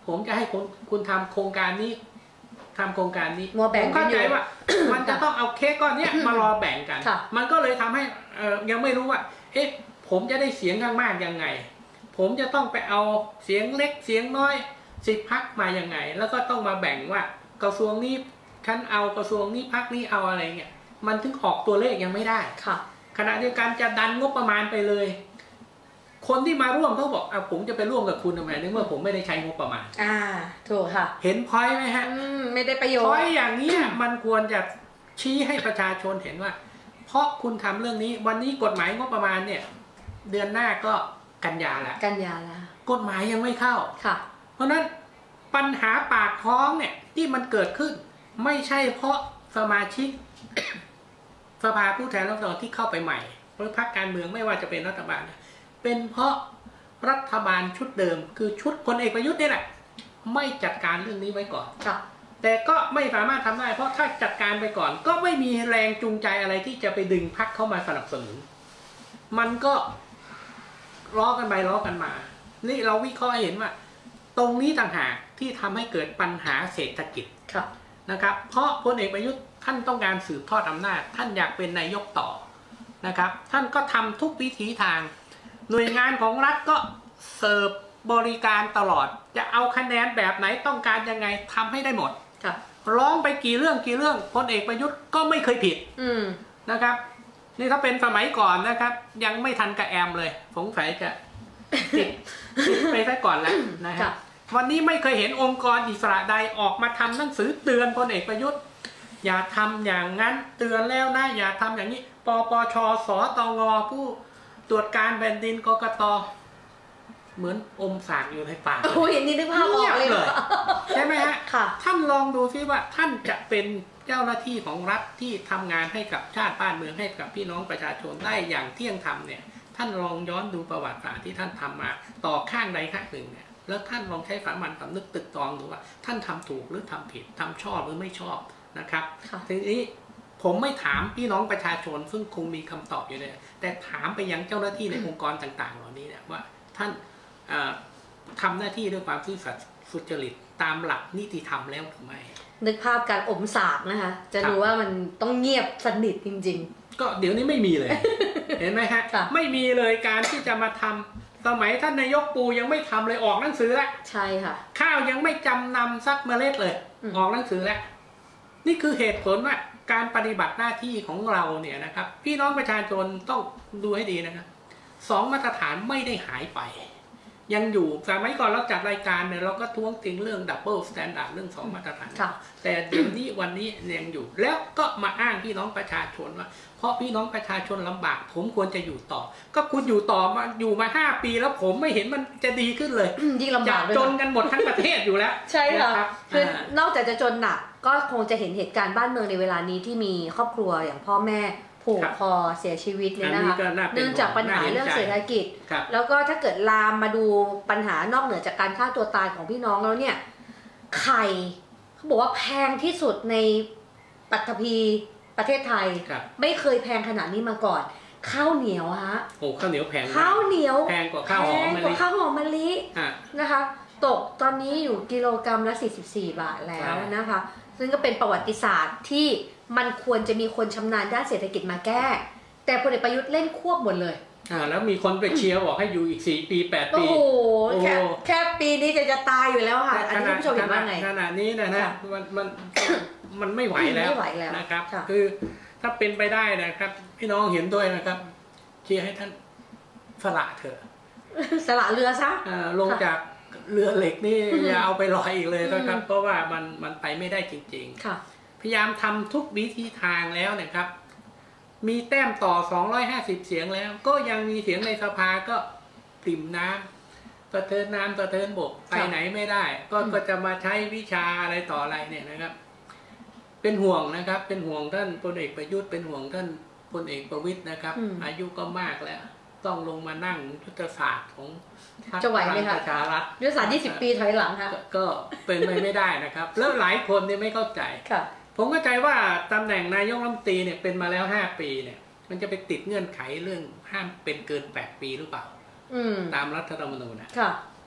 ผมจะให้คุณทำโครงการนี้ผมเข้าใจว่า มันจะต้องเอาเค้กก้อนนี้มารอแบ่งกันมันก็เลยทำให้ยังไม่รู้ว่าเอ๊ะผมจะได้เสียงข้างมากยังไงผมจะต้องไปเอาเสียงเล็กเสียงน้อย10 พรรคมายังไงแล้วก็ต้องมาแบ่งว่ากระทรวงนี้ฉันเอากระทรวงนี้พรรคนี้เอาอะไรเงี้ยมันถึงออกตัวเลขยังไม่ได้ขณะเดียวกันจะดันงบประมาณไปเลยคนที่มาร่วมเขาบอกผมจะไปร่วมกับคุณทำไมเมื่อผมไม่ได้ใช้งบประมาณถูกค่ะเห็นพอยต์ไหมฮะไม่ได้ประโยชน์พอยต์อย่างนี้มันควรจะชี้ให้ประชาชนเห็นว่าเพราะคุณทำเรื่องนี้วันนี้กฎหมายงบประมาณเนี่ยเดือนหน้าก็กันยาแล้วกฎหมายยังไม่เข้าเพราะนั้นปัญหาปากท้องเนี่ยที่มันเกิดขึ้นไม่ใช่เพราะสมาชิก สภาผู้แทนราษฎรที่เข้าไปใหม่หรือพรรคการเมืองไม่ว่าจะเป็นรัฐบาลเป็นเพราะรัฐบาลชุดเดิมคือชุดพลเอกประยุทธ์นี่แหละไม่จัดการเรื่องนี้ไว้ก่อนแต่ก็ไม่สามารถทำได้เพราะถ้าจัดการไปก่อนก็ไม่มีแรงจูงใจอะไรที่จะไปดึงพรรคเข้ามาสนับสนุนมันก็ล้อกันไปล้อกันมานี่เราวิเคราะห์เห็นว่าตรงนี้ต่างหากที่ทำให้เกิดปัญหาเศรษฐกิจนะครับเพราะพลเอกประยุทธ์ท่านต้องการสืบทอดอำนาจท่านอยากเป็นนายกต่อนะครับท่านก็ทำทุกวิถีทางหน่วยงานของรัฐก็เสิร์ฟบริการตลอดจะเอาคะแนนแบบไหนต้องการยังไงทำให้ได้หมดร้องไปกี่เรื่องพลเอกประยุทธ์ก็ไม่เคยผิดนะครับนี่ถ้าเป็นสมัยก่อนนะครับยังไม่ทันกระแอมเลยสงสัยจะติดไปซะก่อนแล้วนะครับวันนี้ไม่เคยเห็นองค์กรอิสระใดออกมาทำหนังสือเตือนพลเอกประยุทธ์อย่าทำอย่างนั้นเตือนแล้วนะอย่าทำอย่างนี้ปปช.สตง.ผู้ตรวจการแผ่นดินกกต.เหมือนอมสากอยู่ในปากเห็นนี่นึกภาพออกเลยใช่ไหมฮะท่านลองดูซิว่าท่านจะเป็นเจ้าหน้าที่ของรัฐที่ทำงานให้กับชาติบ้านเมืองให้กับพี่น้องประชาชนได้อย่างเที่ยงธรรมเนี่ยท่านลองย้อนดูประวัติศาสตร์ที่ท่านทำมาต่อข้างใดข้างหนึ่งเนี่ยแล้วท่านลองใช้สามัญสำนึกตึกตองดูว่าท่านทำถูกหรือทำผิดทำชอบหรือไม่ชอบนะครับทีนี้ผมไม่ถามพี่น้องประชาชนซึ่งคงมีคำตอบอยู่เลยแต่ถามไปยังเจ้าหน้าที่ในองค์กรต่างๆเหล่านี้เนี่ยว่าท่านทำหน้าที่ด้วยความซื่อสัตย์สุจริตตามหลักนิติธรรมแล้วหรือไม่นึกภาพการอมสากนะคะจะดูว่ามันต้องเงียบสนิทจริงๆก็เดี๋ยวนี้ไม่มีเลย เห็นไหมฮะไม่มีเลยการที่จะมาทำสมัยท่านนายกปูยังไม่ทำเลยออกหนังสือแล้วใช่ค่ะข้าวยังไม่จำนำซักเมล็ดเลยออกหนังสือแล้วนี่คือเหตุผลว่าการปฏิบัติหน้าที่ของเราเนี่ยนะครับพี่น้องประชาชนต้องดูให้ดีนะครับ2 มาตรฐานไม่ได้หายไปยังอยู่สมัยก่อนเราจัดรายการเนี่ยเราก็ท้วงติงเรื่องดับเบิลสแตนดาร์ดเรื่อง2 มาตรฐานแต่เดี๋ยวนี้วันนี้ยังอยู่แล้วก็มาอ้างพี่น้องประชาชนว่าเพราะพี่น้องประชาชนลำบากผมควรจะอยู่ต่อก็คุณอยู่ต่อมา5 ปีแล้วผมไม่เห็นมันจะดีขึ้นเลยยิ่งลำบากจนกันหมดทั้งประเทศอยู่แล้วใช่ค่ะคือนอกจากจะจนหนักก็คงจะเห็นเหตุการณ์บ้านเมืองในเวลานี้ที่มีครอบครัวอย่างพ่อแม่ผูกคอเสียชีวิตเลยนะคะเนื่องจากปัญหาเรื่องเศรษฐกิจแล้วก็ถ้าเกิดลามมาดูปัญหานอกเหนือจากการฆ่าตัวตายของพี่น้องแล้วเนี่ยไข่เขาบอกว่าแพงที่สุดในปัตภีประเทศไทยไม่เคยแพงขนาดนี้มาก่อนข้าวเหนียวฮะโอ้ข้าวเหนียวแพงข้าวเหนียวแพงกว่าข้าวหอมมะลินะคะตกตอนนี้อยู่กิโลกรัมละ44 บาทแล้วนะคะซึ่งก็เป็นประวัติศาสตร์ที่มันควรจะมีคนชำนาญด้านเศรษฐกิจมาแก้แต่พลเอกประยุทธ์เล่นควบหมดเลยแล้วมีคนไปเชียร์บอกให้อยู่อีก4 ปี 8 ปีโอ้โหแค่ปีนี้จะตายอยู่แล้วค่ะอันนี้ผู้ชมเห็นว่าไงขนาดนี้นะมันไม่ไหวแล้วนะครับคือถ้าเป็นไปได้นะครับพี่น้องเห็นด้วยนะครับเชียร์ให้ท่านสละเถอะสละเรือซะลงจากเรือเหล็กนี่อย่าเอาไปลอยอีกเลยนะครับเพราะว่ามันไปไม่ได้จริงๆพยายามทำทุกวิธีทางแล้วนะครับมีแต้มต่อ250 เสียงแล้วก็ยังมีเสียงในสภาก็ปริ่มน้ำสะเทินน้ำสะเทินบกไปไหนไม่ได้ก็จะมาใช้วิชาอะไรต่ออะไรเนี่ยนะครับเป็นห่วงนะครับเป็นห่วงท่านพลเอกประยุทธ์เป็นห่วงท่านพลเอกประวิตรนะครับอายุก็มากแล้วต้องลงมานั่งยุทธศาสตร์ของพรรคประชารัฐยุทธศาสตร์20 ปีถอยหลังค่ะก็เป็นไปไม่ได้นะครับแล้วหลายคนเนี่ยไม่เข้าใจผมเข้าใจว่าตำแหน่งนายกรัฐมนตรีเนี่ยเป็นมาแล้ว5 ปีเนี่ยมันจะไปติดเงื่อนไขเรื่องห้ามเป็นเกิน8 ปีหรือเปล่าตามรัฐธรรมนูญนะ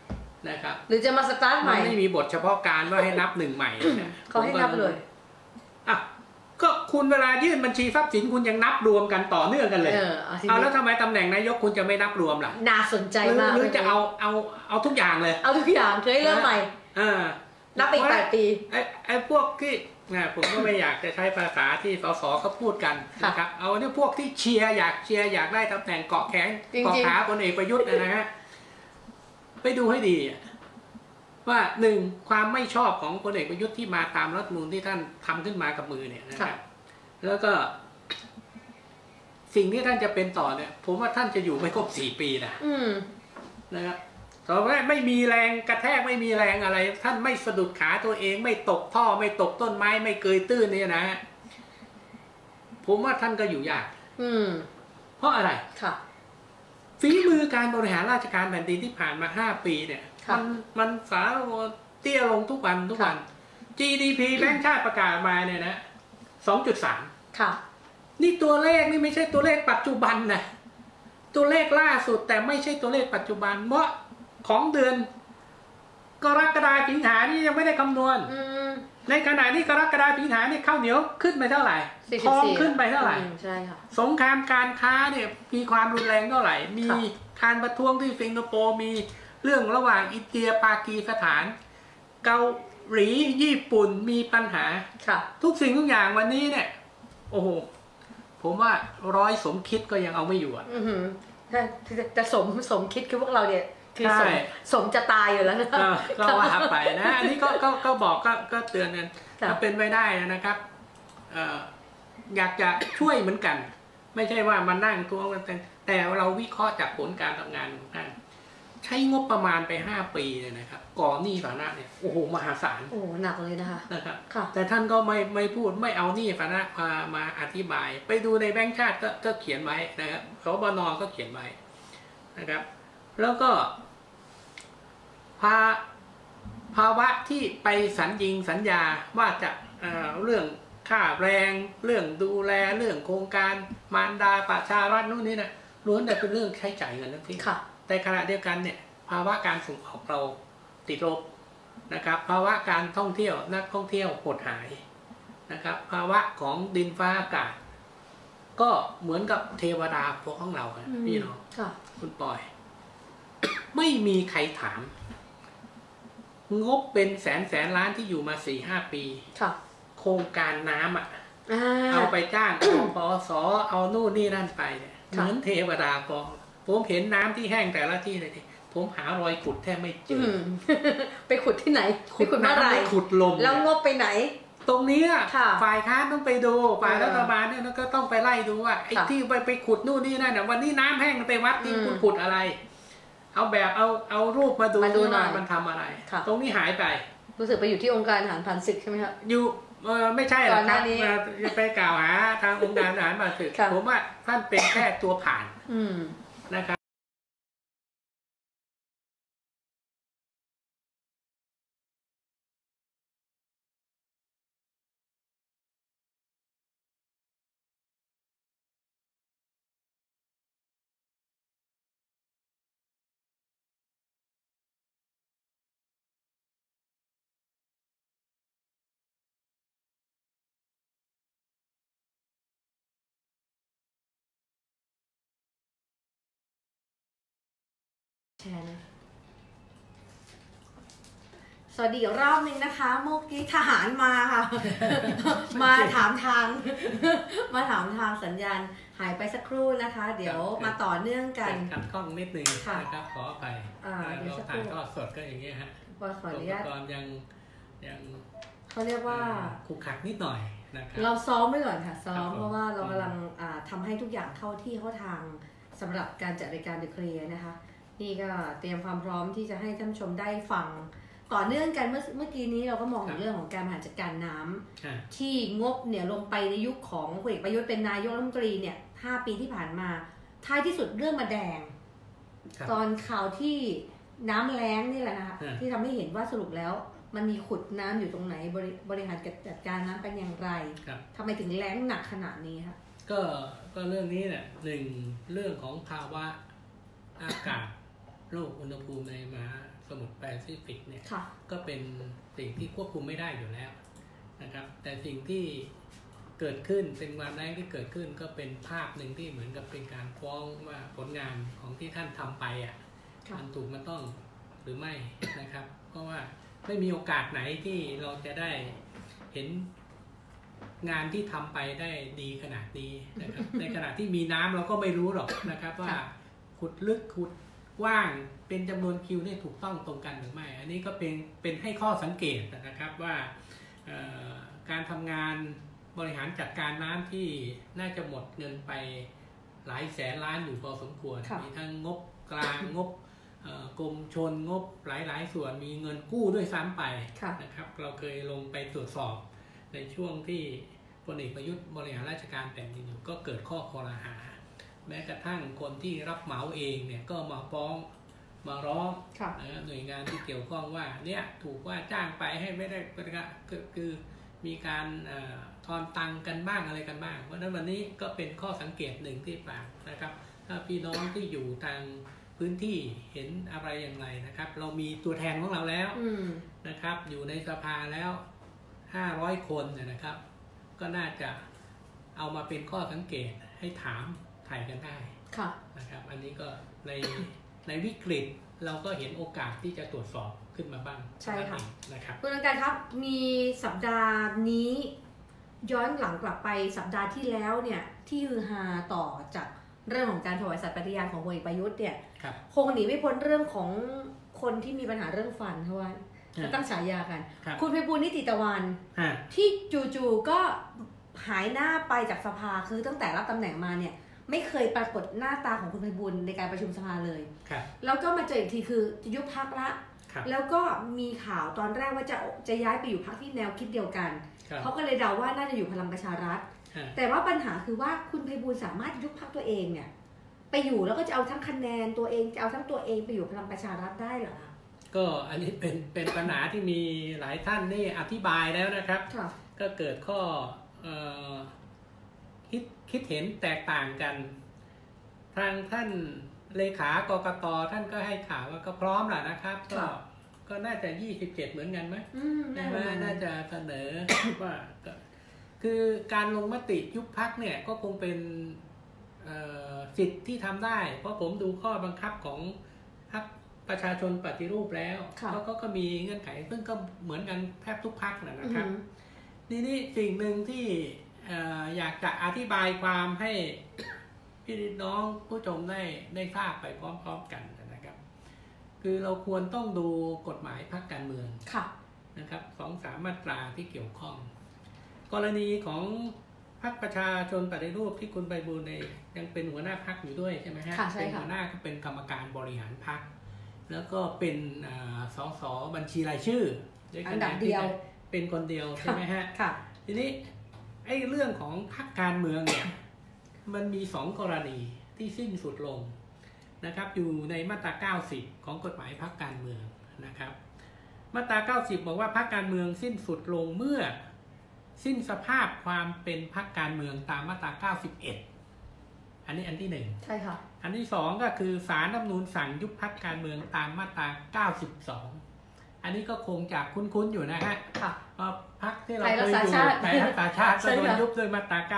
นะครับหรือจะมาสตาร์ทใหม่ไม่มีบทเฉพาะการว่าให้นับหนึ่งใหม่เขาให้นับเลยอ่ะก็คุณเวลายื่นบัญชีทรัพย์สินคุณยังนับรวมกันต่อเนื่องกันเลยเอาแล้วทำไมตำแหน่งนายกคุณจะไม่นับรวมล่ะน่าสนใจมากหรือจะเอาทุกอย่างเลยเอาทุกอย่างเคยเริ่มใหม่นับอีก8 ปีไอ้พวกที่ผมก็ไม่อยากจะใช้ภาษาที่สสเขาพูดกันนะครับเอาเนี่ยพวกที่เชียร์อยากได้ตำแหน่งเกาะแขนเกาะขาพลเอกประยุทธ์นะฮะไปดูให้ดีว่าหนึ่งความไม่ชอบของพลเอกประยุทธ์ที่มาตามรัฐธรรมนูญที่ท่านทำขึ้นมากับมือเนี่ยนะครับแล้วก็สิ่งที่ท่านจะเป็นต่อเนี่ยผมว่าท่านจะอยู่ไม่ครบ4 ปีนะครับต่อไปไม่มีแรงกระแทกไม่มีแรงอะไรท่านไม่สะดุดขาตัวเองไม่ตกท่อไม่ตกต้นไม้ไม่เกยตื้นเนี่ยนะผมว่าท่านก็อยู่ยากเพราะอะไรฝีมือการบริหารราชการแผ่นดินที่ผ่านมา5 ปีเนี่ยมันสาเตี้ยลงทุกวัน GDP แบงก์ชาติประกาศมาเนี่ยนะ 2.3 ค่ะนี่ตัวเลขนี่ไม่ใช่ตัวเลขปัจจุบันนะตัวเลขล่าสุดแต่ไม่ใช่ตัวเลขปัจจุบันเพราะของเดือนกรกฎาคมสิงหานี่ยังไม่ได้คำนวณในขณะนี้กรกฎาคมสิงหานี่ข้าวเหนียวขึ้นไปเท่าไหร่ทองขึ้นไปเท่าไหร่ใช่ค่ะสงครามการค้าเนี่ยมีความรุนแรงเท่าไหร่มีการประท้วงที่สิงคโปร์มีเรื่องระหว่างอินเดียปากีสถานเกาหลีญี่ปุ่นมีปัญหาทุกสิ่งทุกอย่างวันนี้เนี่ยโอ้โหผมว่า100สมคิดก็ยังเอาไม่อยู่แต่สมคิดคือพวกเราเนี่ยคือสมจะตายอยู่แล้วนะก็ว่าไปนะอันนี้ก็บอกก็เตือนกันถ้าเป็นไปได้นะครับอยากจะช่วยเหมือนกันไม่ใช่ว่ามานั่งท้วงกันแต่เราวิเคราะห์จากผลการทำงานของท่านใช้งบประมาณไป5 ปีเลยนะครับก่อหนี้สาธารณะเนี่ยโอ้โหมหาศาลโอ้หนักเลยนะครับแต่ท่านก็ไม่พูดไม่เอาหนี้สาธารณะมาอธิบายไปดูในแบงก์ชาติก็เขียนไว้นะครับสบน.ก็เขียนไว้นะครับแล้วก็ภาวะที่ไปสัญญาว่าจะเรื่องค่าแรงเรื่องดูแลเรื่องโครงการมารดาประชารัฐนู่นนี่นะล้วนแต่เป็นเรื่องใช้จ่ายเงินทั้งสิ้นแต่ขณะเดียวกันเนี่ยภาวะการส่งออกเราติดลบนะครับภาวะการท่องเที่ยวนักท่องเที่ยวหดหายนะครับภาวะของดินฟ้าอากาศก็เหมือนกับเทวดาพวกของเราพี่น้องคุณปอยไม่มีใครถามงบเป็นแสนล้านที่อยู่มา 4-5 ปีโครงการน้ำเอาไปจ้างปสเอานู่นนี่นั่นไปเนี่ยเหมือนเทวดาพอผมเห็นน้ำที่แห้งแต่ละที่เลยผมหารอยขุดแทบไม่เจอไปขุดที่ไหนไปขุดเมื่อไหร่ขุดลมแล้วงบไปไหนตรงนี้ฝ่ายค้านต้องไปดูฝ่ายรัฐบาลเนี่ยก็ต้องไปไล่ดูว่าไอ้ที่ไปขุดนู่นนี่นั่นน่ะวันนี้น้ำแห้งไปวัดที่คุณขุดอะไรเอาแบบเอารูปมาดูว่ามันทำอะไรตรงนี้หายไปรู้สึกไปอยู่ที่องค์การทหารผ่านศึกใช่ไหมครับอยู่ไม่ใช่หรอกครับจะไปกล่าวหาทางองค์การทหารผ่านศึกผมว่าท่านเป็นแค่ตัวผ่านนะครับสวัสดีอีกรอบนึงนะคะเมื่อกี้ทหารมาค่ะ มาถามทางสัญญาณหายไปสักครู่นะคะ เดี๋ยวมาต่อเนื่องกันขัดข้องนิดนึงนะครับขออภัยเราถ่ายทอดสดก็อย่างเงี้ยฮะขออนุญาตตอนยังเขาเรียกว่าขูกขักนิดหน่อยนะครับเราซ้อมไว้ก่อนค่ะซ้อมเพราะว่าเรากำลังทำให้ทุกอย่างเข้าที่เข้าทางสำหรับการจัดรายการ The Clear นะคะนี่ก็เตรียมความพร้อมที่จะให้ท่านผู้ชมได้ฟังต่อเนื่องกันเมื่อกี้นี้เราก็มองถึงเรื่องของการบริหารจัดการน้ำที่งบเนี่ยลงไปในยุคของพลเอกประยุทธ์เป็นนายกรัฐมนตรีเนี่ย5 ปีที่ผ่านมาท้ายที่สุดเรื่องมาแดงตอนข่าวที่น้ำแล้งนี่แหละนะคะที่ทำให้เห็นว่าสรุปแล้วมันมีขุดน้ำอยู่ตรงไหนบริหารจัดการน้ำเป็นอย่างไรทำไมถึงแล้งหนักขนาดนี้คะก็เรื่องนี้เนี่ย1เรื่องของภาวะอากาศโลกอุณหภูมิในมหาสมุทรแปซิฟิกเนี่ยก็เป็นสิ่งที่ควบคุมไม่ได้อยู่แล้วนะครับแต่สิ่งที่เกิดขึ้นเป็นความแรงที่เกิดขึ้นก็เป็นภาพหนึ่งที่เหมือนกับเป็นการฟ้องว่าผลงานของที่ท่านทำไปมันถูกมันต้องหรือไม่นะครับเพราะว่าไม่มีโอกาสไหนที่เราจะได้เห็นงานที่ทำไปได้ดีขนาดนี้นะครับ ในขณะที่มีน้ำเราก็ไม่รู้หรอกนะครับว่าขุดลึกขุดกว้างเป็นจำนวนคิวนี่ถูกต้องตรงกันหรือไม่อันนี้ก็เป็นให้ข้อสังเกตนะครับว่าการทำงานบริหารจัดการน้ำที่น่าจะหมดเงินไปหลายแสนล้านอยู่พอสมควรมีทั้งงบกลางงบกรมชลงบหลายส่วนมีเงินกู้ด้วยซ้ำไปนะครับเราเคยลงไปตรวจสอบในช่วงที่พลเอกประยุทธ์บริหารราชการแผ่นดินอยู่ก็เกิดข้อคอรหาแม้กระทั่งคนที่รับเหมาเองเนี่ยก็มาฟ้องมาร้องหน่วยงานที่เกี่ยวข้องว่าเนี่ยถูกว่าจ้างไปให้ไม่ได้คือมีการทอนตังกันบ้างอะไรกันบ้างเพราะฉะนั้นวันนี้ก็เป็นข้อสังเกตหนึ่งที่ฝากนะครับถ้าพี่น้องที่อยู่ทางพื้นที่เห็นอะไรอย่างไรนะครับเรามีตัวแทนของเราแล้วนะครับอยู่ในสภาแล้ว500 คนนะครับก็น่าจะเอามาเป็นข้อสังเกตให้ถามไถ่กันได้นะครับอันนี้ก็ในวิกฤตเราก็เห็นโอกาสที่จะตรวจสอบขึ้นมาบ้างใช่ค่ะนะครับคุณอังการครับมีสัปดาห์นี้ย้อนหลังกลับไปสัปดาห์ที่แล้วเนี่ยที่ฮือฮาต่อจากเรื่องของการถวายสัตย์ปฏิญาณของพลเอกประยุทธ์เนี่ยคงหนีไม่พ้นเรื่องของคนที่มีปัญหาเรื่องฟันเพราะว่าจะตั้งฉายากันคุณไพบูลย์นิติตะวันที่จู่ๆก็หายหน้าไปจากสภาคือตั้งแต่รับตำแหน่งมาเนี่ยไม่เคยปรากฏหน้าตาของคุณไพบูลย์ในการประชุมสภาเลยแล้วก็มาเจออีกทีคือจะยุบพรรคละแล้วก็มีข่าวตอนแรกว่าจะย้ายไปอยู่พรรคที่แนวคิดเดียวกันเขาก็เลยเดาว่าน่าจะอยู่พลังประชารัฐแต่ว่าปัญหาคือว่าคุณไพบูลย์สามารถยุบพรรคตัวเองเนี่ยไปอยู่แล้วก็จะเอาทั้งคะแนนตัวเองจะเอาทั้งตัวเองไปอยู่พลังประชารัฐได้เหรอก็อันนี้เป็นปัญหาที่มีหลายท่านนี่อธิบายแล้วนะครับก็เกิดข้อคิดเห็นแตกต่างกันทางท่านเลขากกต.ท่านก็ให้ข่าวว่าก็พร้อมแหละนะครับก็น่าจะ27เหมือนกันไหมน่าจะเสนอว่าคือการลงมติยุบพรรคเนี่ยก็คงเป็นสิทธิ์ที่ทำได้เพราะผมดูข้อบังคับของพรรคประชาชนปฏิรูปแล้วก็มีเงื่อนไขซึ่งก็เหมือนกันแทบทุกพรรคนะครับนี่สิ่งหนึ่งที่อยากจะอธิบายความให้พี่น้องผู้ชมได้ทราบไปพร้อมๆกันนะครับคือเราควรต้องดูกฎหมายพรรคการเมืองนะครับ2-3 มาตราที่เกี่ยวข้องกรณีของพรรคประชาชนปฏิรูปที่คุณไพบูลย์ยังเป็นหัวหน้าพรรคอยู่ด้วยใช่ไหมฮะเป็นหัวหน้าก็เป็นกรรมการบริหารพรรคแล้วก็เป็นสสบัญชีรายชื่ออันดับเดียวเป็นคนเดียวใช่ไหมฮะทีนี้ไอ้เรื่องของพรรคการเมืองเนี่ยมันมี2 กรณีที่สิ้นสุดลงนะครับอยู่ในมาตรา90ของกฎหมายพรรคการเมืองนะครับมาตรา90บอกว่าพรรคการเมืองสิ้นสุดลงเมื่อสิ้นสภาพความเป็นพรรคการเมืองตามมาตรา91อันนี้อันที่1ใช่ค่ะอันที่2ก็คือศาลรัฐธรรมนูญสั่งยุบพรรคการเมืองตามมาตรา92อันนี้ก็คงจะคุ้นๆอยู่นะฮะเพราะพรรคที่เราเคยอยู่ไทยรักษาชาติก็โดนยุบด้วยมาตรา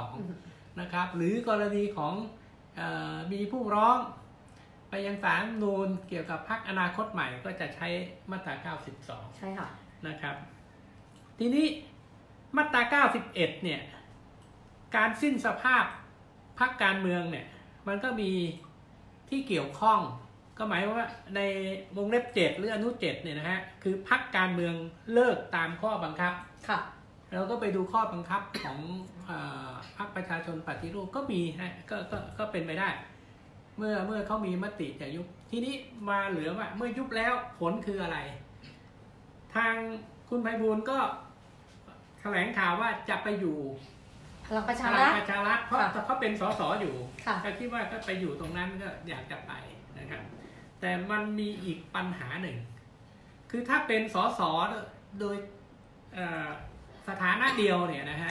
92นะครับหรือกรณีของมีผู้ร้องไปยังศาลรัฐธรรมนูญเกี่ยวกับพรรคอนาคตใหม่ก็จะใช้มาตรา92ใช่ค่ะนะครับทีนี้มาตรา91เนี่ยการสิ้นสภาพพรรคการเมืองเนี่ยมันก็มีที่เกี่ยวข้องก็หมายว่าในวงเล็บ7หรืออนุ7เนี่ยนะฮะคือพรรคการเมืองเลิกตามข้อบังคับค่ะเราก็ไปดูข้อบังคับของพรรคประชาชนปฏิรูปก็มีฮะก็เป็นไปได้เมื่อเขามีมติจะยุบทีนี้มาเหลือว่าเมื่อยุบแล้วผลคืออะไรทางคุณไพบูลย์ก็แถลงข่าวว่าจะไปอยู่พลังประชารัฐเพราะเขาเป็นสสอยู่ก็คิดว่าก็ไปอยู่ตรงนั้นก็อยากจะไปนะครับแต่มันมีอีกปัญหาหนึ่งคือถ้าเป็นสสโดยสถานะเดียวเนี่ยนะฮะ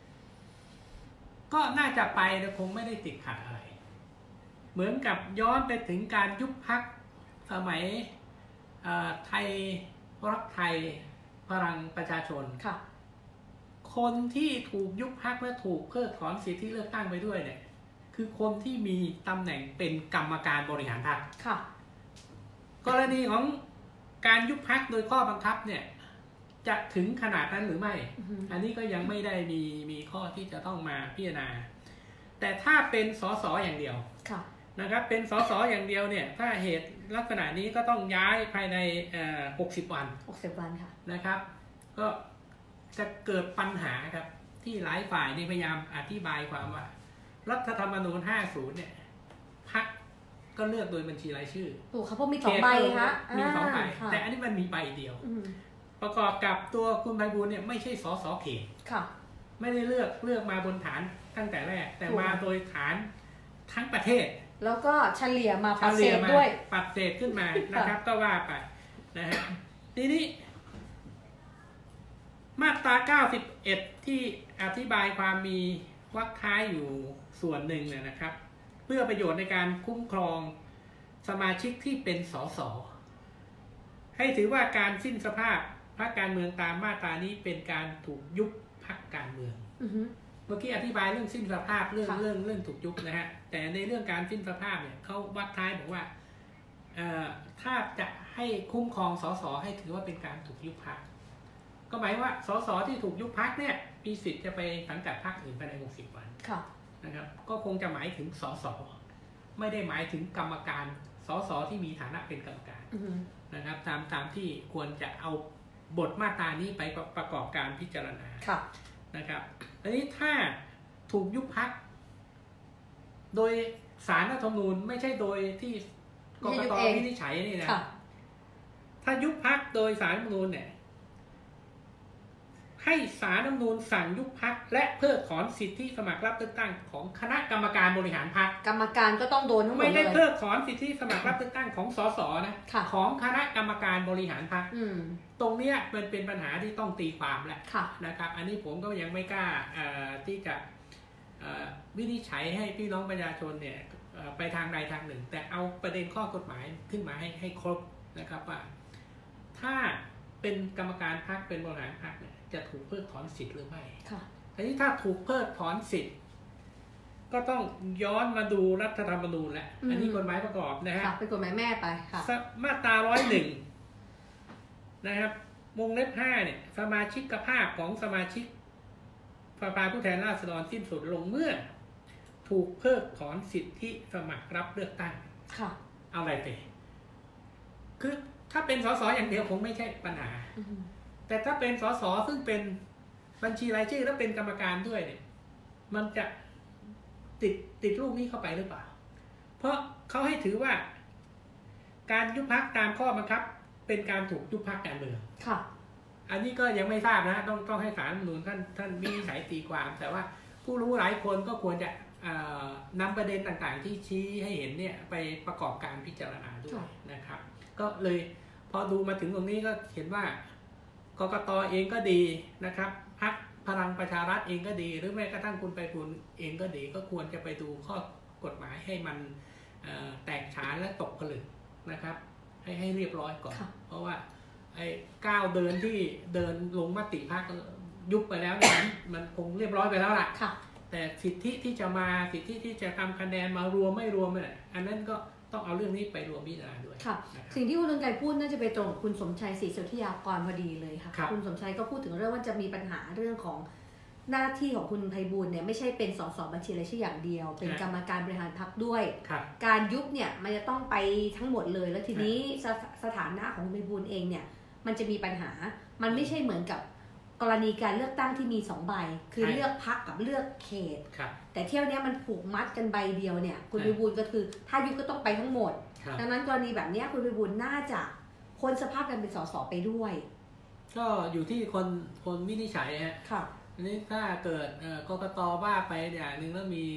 ก็น่าจะไปแต่คงไม่ได้ติดขัดอะไร เหมือนกับย้อนไปถึงการยุบพรรคสมัยไทยรักไทยพลังประชาชนค่ะคนที่ถูกยุบพรรคและถูกเพิกถอนสิทธิเลือกตั้งไปด้วยเนี่ยคือคนที่มีตำแหน่งเป็นกรรมการบริหารพรรคค่ะกรณีของการยุบพรรคโดยข้อบังคับเนี่ยจะถึงขนาดนั้นหรือไม่ อันนี้ก็ยังไม่ได้มีข้อที่จะต้องมาพิจารณาแต่ถ้าเป็นสสอย่างเดียวนะครับเป็นสสอย่างเดียวเนี่ยถ้าเหตุลักษณะนี้ก็ต้องย้ายภายใน60 วัน 60 วันค่ะนะครับก็จะเกิดปัญหาครับที่หลายฝ่ายนี่พยายามอธิบายความว่ารัฐธรรมนูญ 50 เนี่ยพรรคก็เลือกโดยบัญชีรายชื่อถูกครับเพราะมี2 ใบฮะมี2 ใบแต่อันนี้มันมีใบเดียวประกอบกับตัวคุณไพบูลย์เนี่ยไม่ใช่สสเขตไม่ได้เลือกมาบนฐานตั้งแต่แรกแต่มาโดยฐานทั้งประเทศแล้วก็เฉลี่ยมาปัดเศษด้วยปัดเศษขึ้นมานะครับก็ว่าไปนะฮะทีนี้มาตรา91ที่อธิบายความมีวรรคท้ายอยู่ส่วนหนึ่งนะครับเพื่อประโยชน์ในการคุ้มครองสมาชิกที่เป็นสสให้ถือว่าการสิ้นสภาพพรรคการเมืองตามมาตรานี้เป็นการถูกยุบพรรคการเมืองเมื่อกี้อธิบายเรื่องสิ้นสภาพเรื่องถูกยุบนะฮะแต่ในเรื่องการสิ้นสภาพเนี่ยเขาวรรคท้ายบอกว่าถ้าจะให้คุ้มครองสสให้ถือว่าเป็นการถูกยุบพรรคก็หมายว่าสสที่ถูกยุบพรรคเนี่ยมีสิทธิ์จะไปสังกัดพรรคอื่นภายใน60 วันนะครับก็คงจะหมายถึงสสไม่ได้หมายถึงกรรมการสสที่มีฐานะเป็นกรรมการนะครับตามที่ควรจะเอาบทมาตรานี้ไปประกอบการพิจารณานะครับอันนี้ถ้าถูกยุบพรรคโดยศาลรัฐธรรมนูญไม่ใช่โดยที่กกต.วินิจฉัยนี่นะถ้ายุบพรรคโดยศาลรัฐธรรมนูญเนี่ยให้ศาลรัฐธรรมนูญสั่งยุบพรรคและเพิกถอนสิทธิสมัครรับเลือกตั้งของคณะกรรมการบริหารพรรคกรรมการก็ต้องโดนทั้งหมดเลยไม่ได้เพิกถอนสิทธิสมัครรับเลือกตั้งของสสนะของคณะกรรมการบริหารพรรคตรงนี้มันเป็นปัญหาที่ต้องตีความแหละนะครับอันนี้ผมก็ยังไม่กล้าที่จะวินิจฉัยให้พี่น้องประชาชนเนี่ยไปทางใดทางหนึ่งแต่เอาประเด็นข้อกฎหมายขึ้นมาให้ครบนะครับว่าถ้าเป็นกรรมการพรรคเป็นบริหารพรรคเนี่ยจะถูกเพิกถอนสิทธิ์หรือไม่ทีนี้ถ้าถูกเพิกถอนสิทธิ์ก็ต้องย้อนมาดูรัฐธรรมนูญแหละอันนี้กฎหมายประกอบนะฮะเป็นกฎหมายแม่ไปค่ะมาตรา101นะครับวงเล็บ5เนี่ยสมาชิกภาพของสมาชิกสภาผู้แทนราษฎรสิ้นสุดลงเมื่อถูกเพิกถอนสิทธิสมัครรับเลือกตั้งเอาอะไรไปคือถ้าเป็นสสอย่างเดียวคงไม่ใช่ปัญหาแต่ถ้าเป็นสสซึ่งเป็นบัญชีรายชื่อแล้วเป็นกรรมการด้วยเนี่ยมันจะติดลูกนี้เข้าไปหรือเปล่าเพราะเขาให้ถือว่าการยุบพรรคตามข้อบังคับเป็นการถูกยุบพรรคการเมืองอันนี้ก็ยังไม่ทราบนะต้องให้ศาลรัฐธรรมนูญท่านวินิจฉัยตีความแต่ว่าผู้รู้หลายคนก็ควรจะนำประเด็นต่างๆที่ชี้ให้เห็นเนี่ยไปประกอบการพิจารณาด้วยนะครับก็เลยพอดูมาถึงตรงนี้ก็เห็นว่ากกต.เองก็ดีนะครับพรรคพลังประชารัฐเองก็ดีหรือแม้กระทั่งคุณไพบูลย์เองก็ดีก็ควรจะไปดูข้อกฎหมายให้มันแตกฉานและตกผลึกนะครับให้เรียบร้อยก่อนเพราะว่าไอ้ก้าวเดินที่เดินลงมติพรรคยุบไปแล้วเนี่ยมันคงเรียบร้อยไปแล้วล่ะแต่สิทธิที่จะมาสิทธิที่จะทำคะแนนมารวมไม่รวมเนี่ยอันนั้นก็ต้องเอาเรื่องนี้ไปรวมพิจารณาด้วยค่ะสิ่งที่คุณเรืองไกรพูดน่าจะไปตรงกับคุณสมชัยศรีสุทธิยากรพอดีเลยค่ะคุณสมชัยก็พูดถึงเรื่องว่าจะมีปัญหาเรื่องของหน้าที่ของคุณไพบูลย์เนี่ยไม่ใช่เป็นสสบัญชีรายชื่ออย่างเดียวเป็นกรรมการบริหารพรรคด้วยการยุบเนี่ยมันจะต้องไปทั้งหมดเลยแล้วทีนี้สถานะของคุณไพบูลย์เองเนี่ยมันจะมีปัญหามันไม่ใช่เหมือนกับกรณีการเลือกตั้งที่มี2 ใบคือเลือกพรรคกับเลือกเขตแต่เที่ยวนี้มันผูกมัดกันใบเดียวเนี่ยคุณไพบูลย์ก็คือถ้ายุบก็ต้องไปทั้งหมดดังนั้นกรณีแบบนี้คุณไพบูลย์น่าจะพ้นสภาพการเป็นสสไปด้วยก็อยู่ที่คนวินิจฉัยฮะอันนี้ถ้าเกิดกกต.ว่าไปอย่างนึงแล้วมี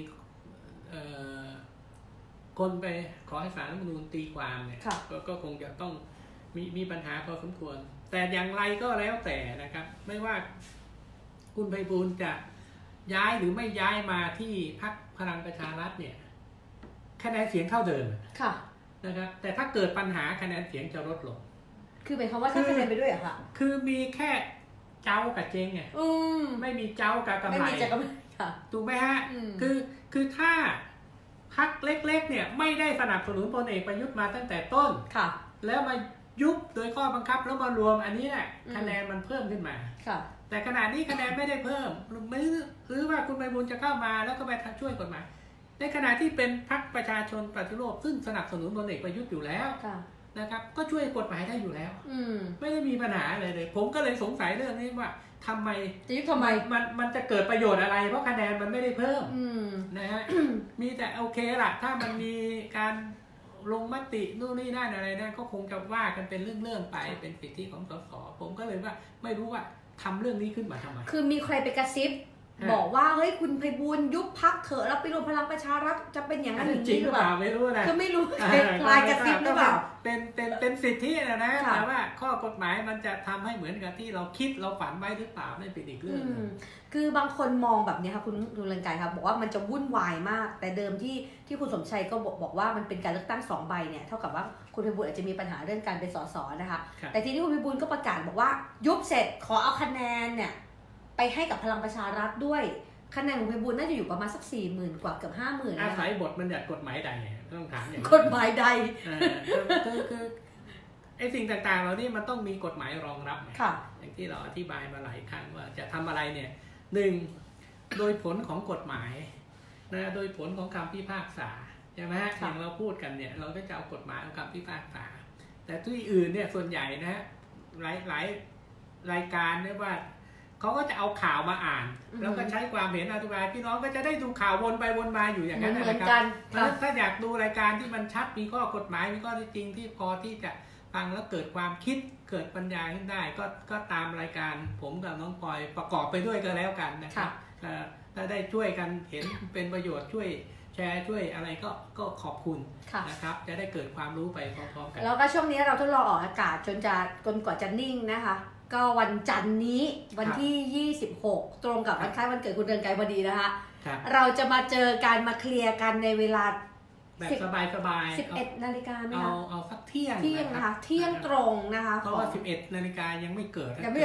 คนไปขอให้ศาลรัฐธรรมนูญตีความเนี่ยก็คงจะต้องมีปัญหาพอสมควรแต่อย่างไรก็แล้วแต่นะครับไม่ว่าคุณไพบูลย์จะย้ายหรือไม่ย้ายมาที่พรรคพลังประชารัฐเนี่ยคะแนนเสียงเท่าเดิมนะครับแต่ถ้าเกิดปัญหาคะแนนเสียงจะลดลงคือหมายความว่าถ้าคะแนนไปด้วยเหรอคะคือมีแค่เจ้ากับเจงไงไม่มีเจ้ากับกำไรไม่มีจะกำไรค่ะถูกไหมฮะคือถ้าพรรคเล็กๆเนี่ยไม่ได้สนับสนุนพลเอกประยุทธ์มาตั้งแต่ต้นค่ะแล้วมายุบโดยข้อบังคับแล้วมารวมอันนี้แหละคะแนนมันเพิ่มขึ้นมาค่ะแต่ขณะนี้คะแนนไม่ได้เพิ่มหรือว่าคุณไพบูลย์จะเข้ามาแล้วก็ไปช่วยกฎหมายในขณะที่เป็นพรรคประชาชนปฏิรูปซึ่งสนับสนุนพลเอกประยุทธ์อยู่แล้วนะครับก็ช่วยกฎหมายได้อยู่แล้วไม่ได้มีปัญหาอะไรเลยผมก็เลยสงสัยเรื่องนี้ว่าทำไมมันจะเกิดประโยชน์อะไรเพราะคะแนนมันไม่ได้เพิ่มนะฮะ มีแต่โอเคล่ะถ้ามันมีการลงมตินู่นนี่นั่นอะไรนั่นก็คงจะว่ากันเป็นเรื่องๆไปเป็นสิทธิของสสผมก็เลยว่าไม่รู้ว่าทำเรื่องนี้ขึ้นมาทำไมคือมีใครไปกระซิบบอกว่าเฮ้ยคุณไพบูลย์ยุบพรรคเถอะแล้วไปรวมพลังประชารัฐจะเป็นอย่างนั้นจริงหรือเปล่าไม่รู้นะก็ไม่รู้คลายกระซิบหรือเปล่าเป็นสิทธินะแต่ว่าข้อกฎหมายมันจะทำให้เหมือนกับที่เราคิดเราฝันไว้หรือเปล่าไม่เป็นอีกเรื่องนึงคือบางคนมองแบบนี้ค่ะคุณเรืองไกรครับบอกว่ามันจะวุ่นวายมากแต่เดิมที่คุณสมชัยก็บอกว่ามันเป็นการเลือกตั้ง2ใบเนี่ยเท่ากับว่าคุณไพบูลย์อาจจะมีปัญหาเรื่องการเป็นสสนะคะแต่ทีนี้คุณไพบูลย์ก็ประกาศบอกว่ายุบเสร็จขอเอาคะแนนเนี่ยไปให้กับพลังประชารัฐด้วยคะแนนของไพบูลย์น่าจะอยู่ประมาณสัก 40,000 กว่าเกือบ 50,000 อาศัยบทบัญญัติกฎหมายใดต้องถามอย่างกฎหมายใดคือไอ้สิ่งต่างๆเหล่านี้มันต้องมีกฎหมายรองรับอย่างที่เราอธิบายมาหลายครั้งว่าจะทำอะไรเนี่ย1โดยผลของกฎหมายนะโดยผลของคำพิพากษาใช่ไหมฮะอย่างเราพูดกันเนี่ยเราก็จะเอากฎหมายของคำพิพากษาแต่ที่อื่นเนี่ยส่วนใหญ่นะฮะหลายรายการเนี่ยว่าเขาก็จะเอาข่าวมาอ่านแล้วก็ใช้ความเห็นอธิบายพี่น้องก็จะได้ดูข่าววนไปวนมาอยู่อย่างนั้นนะครับถ้าอยากดูรายการที่มันชัดมีข้อกฎหมายมีข้อเท็จจริงที่พอที่จะฟังแล้วเกิดความคิดเกิดปัญญาขึ้นได้ก็ตามรายการผมกับน้องปอยประกอบไปด้วยก็แล้วกันนะครับถ้าได้ช่วยกันเห็นเป็นประโยชน์ช่วยแชร์ช่วยอะไรก็ขอบคุณนะครับจะได้เกิดความรู้ไปพร้อมๆกันแล้วก็ช่วงนี้เราทดลองออกอากาศจนกว่าจะนิ่งนะคะก็วันจันทร์นี้วันที่26ตรงกับวันคล้ายวันเกิดคุณเรืองไกรพอดีนะคะเราจะมาเจอกันมาเคลียร์กันในเวลาแบบสบายๆ 11 นาฬิกาไหมคะเอาสักเที่ยงนะคะเที่ยงตรงนะคะเพราะว่า 11 นาฬิกายังไม่เกิดยังไม่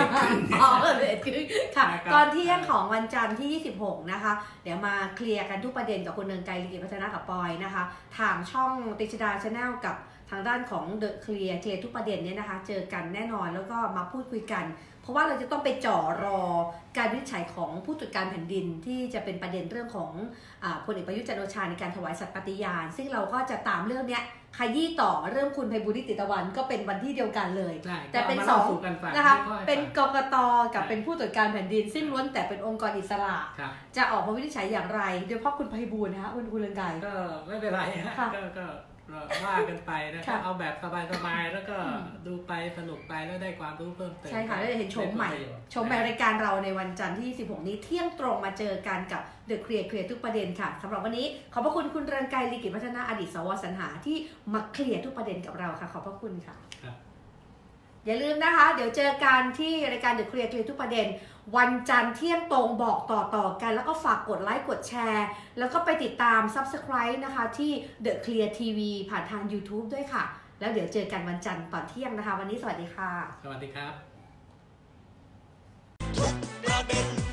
ค่ะตอนเที่ยงของวันจันทร์ที่26นะคะเดี๋ยวมาเคลียร์กันทุกประเด็นกับคุณเรืองไกร ลีกิจพัฒนากับปอยนะคะทางช่องติชดา Channel กับทางด้านของ The Clear ทุกประเด็นเนี่ยนะคะเจอกันแน่นอนแล้วก็มาพูดคุยกันเพราะว่าเราจะต้องไปจ่อรอการวินิจฉัยของผู้ตรวจการแผ่นดินที่จะเป็นประเด็นเรื่องของพลเอกประยุทธ์จันทร์โอชาในการถวายสัตย์ปฏิญาณซึ่งเราก็จะตามเรื่องนี้ขยี้ต่อเรื่องคุณไพบูลย์ นิติตะวันก็เป็นวันที่เดียวกันเลยแต่เป็น2นะคะเป็นกกต.กับเป็นผู้ตรวจการแผ่นดินซึ่งล้วนแต่เป็นองค์กรอิสระจะออกมาวินิจฉัยอย่างไรโดยเฉพาะคุณไพบูลย์นะคะคุณเรืองไกรก็ไม่เป็นไรก็ว่ากันไปนะครับเอาแบบสบายๆแล้วก็ดูไปสนุกไปแล้วได้ความรู้เพิ่มเติมใช่ค่ะได้เห็นชมใหม่รายการเราในวันจันทร์ที่16นี้เที่ยงตรงมาเจอกันกับ The Clear ทุกประเด็นค่ะสำหรับวันนี้ขอบพระคุณคุณเรืองไกร ลีกิจพัฒนาอดีตสว.สรรหาที่มาเคลียร์ทุกประเด็นกับเราค่ะขอบพระคุณค่ะอย่าลืมนะคะเดี๋ยวเจอกันที่รายการ The Clear ทุกประเด็นวันจันทร์เที่ยงตรงบอกต่อกันแล้วก็ฝากกดไลค์กดแชร์แล้วก็ไปติดตาม Subscribe นะคะที่ The Clear TV ผ่านทาง YouTube ด้วยค่ะแล้วเดี๋ยวเจอกันวันจันทร์ตอนเที่ยงนะคะวันนี้สวัสดีค่ะสวัสดีครับทุกประเด็น